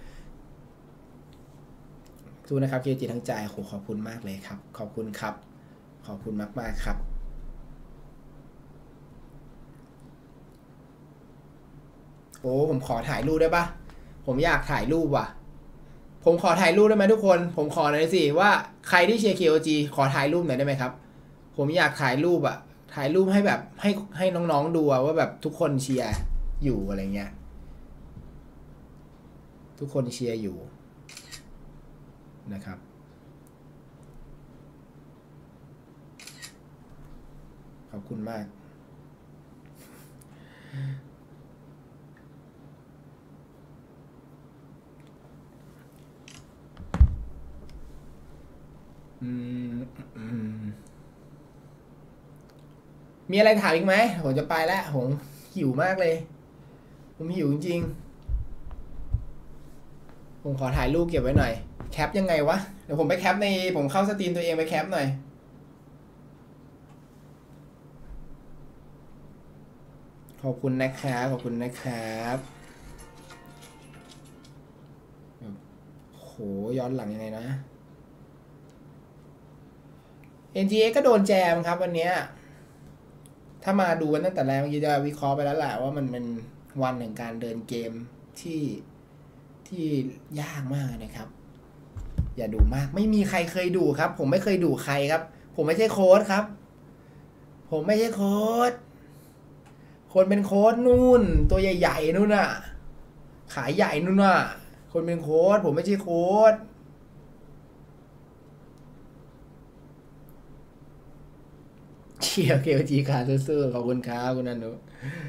สู้นะครับเกียรติทั้งใจขอบคุณมากเลยครับขอบคุณครับขอบคุณมากๆครับโอ้ผมขอถ่ายรูปได้ปะผมอยากถ่ายรูปว่ะผมขอถ่ายรูปได้ไหมทุกคนผมขอหน่อยสิว่าใครที่เชียร์ KOG ขอถ่ายรูปหน่อยได้ไหมครับผมอยากถ่ายรูปอะถ่ายรูปให้แบบให้น้องๆดูว่าแบบทุกคนเชียร์อยู่อะไรเงี้ยทุกคนเชียร์อยู่นะครับขอบคุณมากมีอะไรถามอีกไหมผมจะไปแล้วผมหิวมากเลยผมหิวจริงๆผมขอถ่ายรูปเก็บไว้หน่อยแคปยังไงวะเดี๋ยวผมไปแคปผมเข้าสตรีมตัวเองไปแคปหน่อยขอบคุณนะครับขอบคุณนะครับโหย้อนหลังยังไงนะ NGA ก็โดนแจมครับวันนี้ถ้ามาดูกันตั้งแต่แรกเมื่อกี้จะวิเคราะห์ไปแล้วแหละว่ามันเป็นวันแห่งการเดินเกมที่ยากมากนะครับอย่าดูมากไม่มีใครเคยดูครับผมไม่เคยดูใครครับผมไม่ใช่โค้ชครับผมไม่ใช่โค้ชคนเป็นโค้ชนู่นตัวใหญ่ๆนู่นน่ะขายใหญ่นู่นน่ะคนเป็นโค้ชผมไม่ใช่โค้ชเชียร์ KOG ค่ะซื่อๆขอบคุณครับคุณอนุ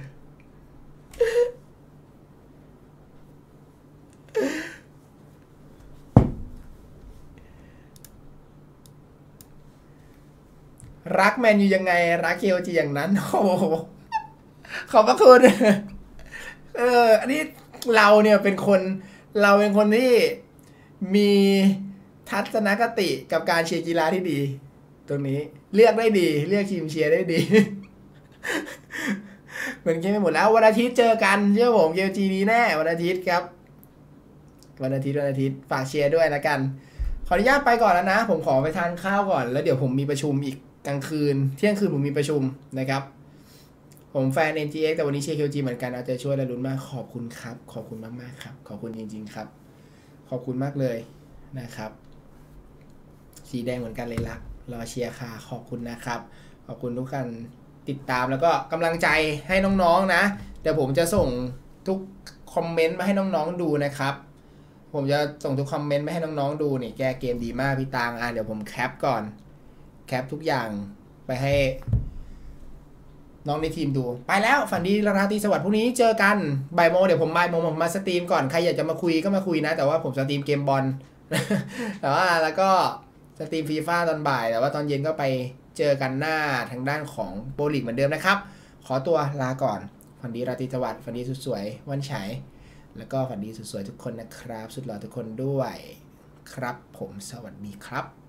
รักแมนยูยังไงรัก KOG อย่างนั้นโอ้โหขอบพระคุณอันนี้เราเป็นคนที่มีทัศนคติกับการเชียร์กีฬาที่ดีตรงนี้เลือกได้ดีเลือกทีมเชียร์ได้ดีเหมือนกันไปหมดแล้ววันอาทิตย์เจอกันเชื่อผม KOG ดีแน่วันอาทิตย์ครับวันอาทิตย์ฝากเชียร์ด้วยแล้วกันขออนุญาตไปก่อนแล้วนะผมขอไปทานข้าวก่อนแล้วเดี๋ยวผมมีประชุมอีกกลางคืนเที่ยงคืนผมมีประชุมนะครับผมแฟน NGX แต่วันนี้เชียร์ KOG เหมือนกันเอาใจช่วยและลุ้นมากขอบคุณครับขอบคุณมากๆครับขอบคุณจริงๆครับขอบคุณมากเลยนะครับสีแดงเหมือนกันเลยรักรอเชียร์ค่ะขอบคุณนะครับขอบคุณทุกท่านติดตามแล้วก็กำลังใจให้น้องๆนะเดี๋ยวผมจะส่งทุกคอมเมนต์มาให้น้องๆดูนะครับผมจะส่งทุกคอมเมนต์มาให้น้องๆดูนี่แกเกมดีมากพี่ตางเดี๋ยวผมแคปก่อนแคปทุกอย่างไปให้น้องในทีมดูไปแล้วฝันดีราตรีสวัสดิ์พรุ่งนี้เจอกันบ่ายโมงเดี๋ยวผมมาสตรีมก่อนใครอยากจะมาคุยก็มาคุยนะแต่ว่าผมสตรีมเกมบอล แต่ว่าแล้วก็สตรีมฟีฟ่าตอนบ่ายแต่ว่าตอนเย็นก็ไปเจอกันหน้าทางด้านของโปรลีกเหมือนเดิมนะครับขอตัวลาก่อนฝันดีราตรีสวัสดิ์ฝันดีสุดสวยวันฉายแล้วก็ฝันดีสุดสวยทุกคนนะครับสุดหล่อทุกคนด้วยครับผมสวัสดีครับ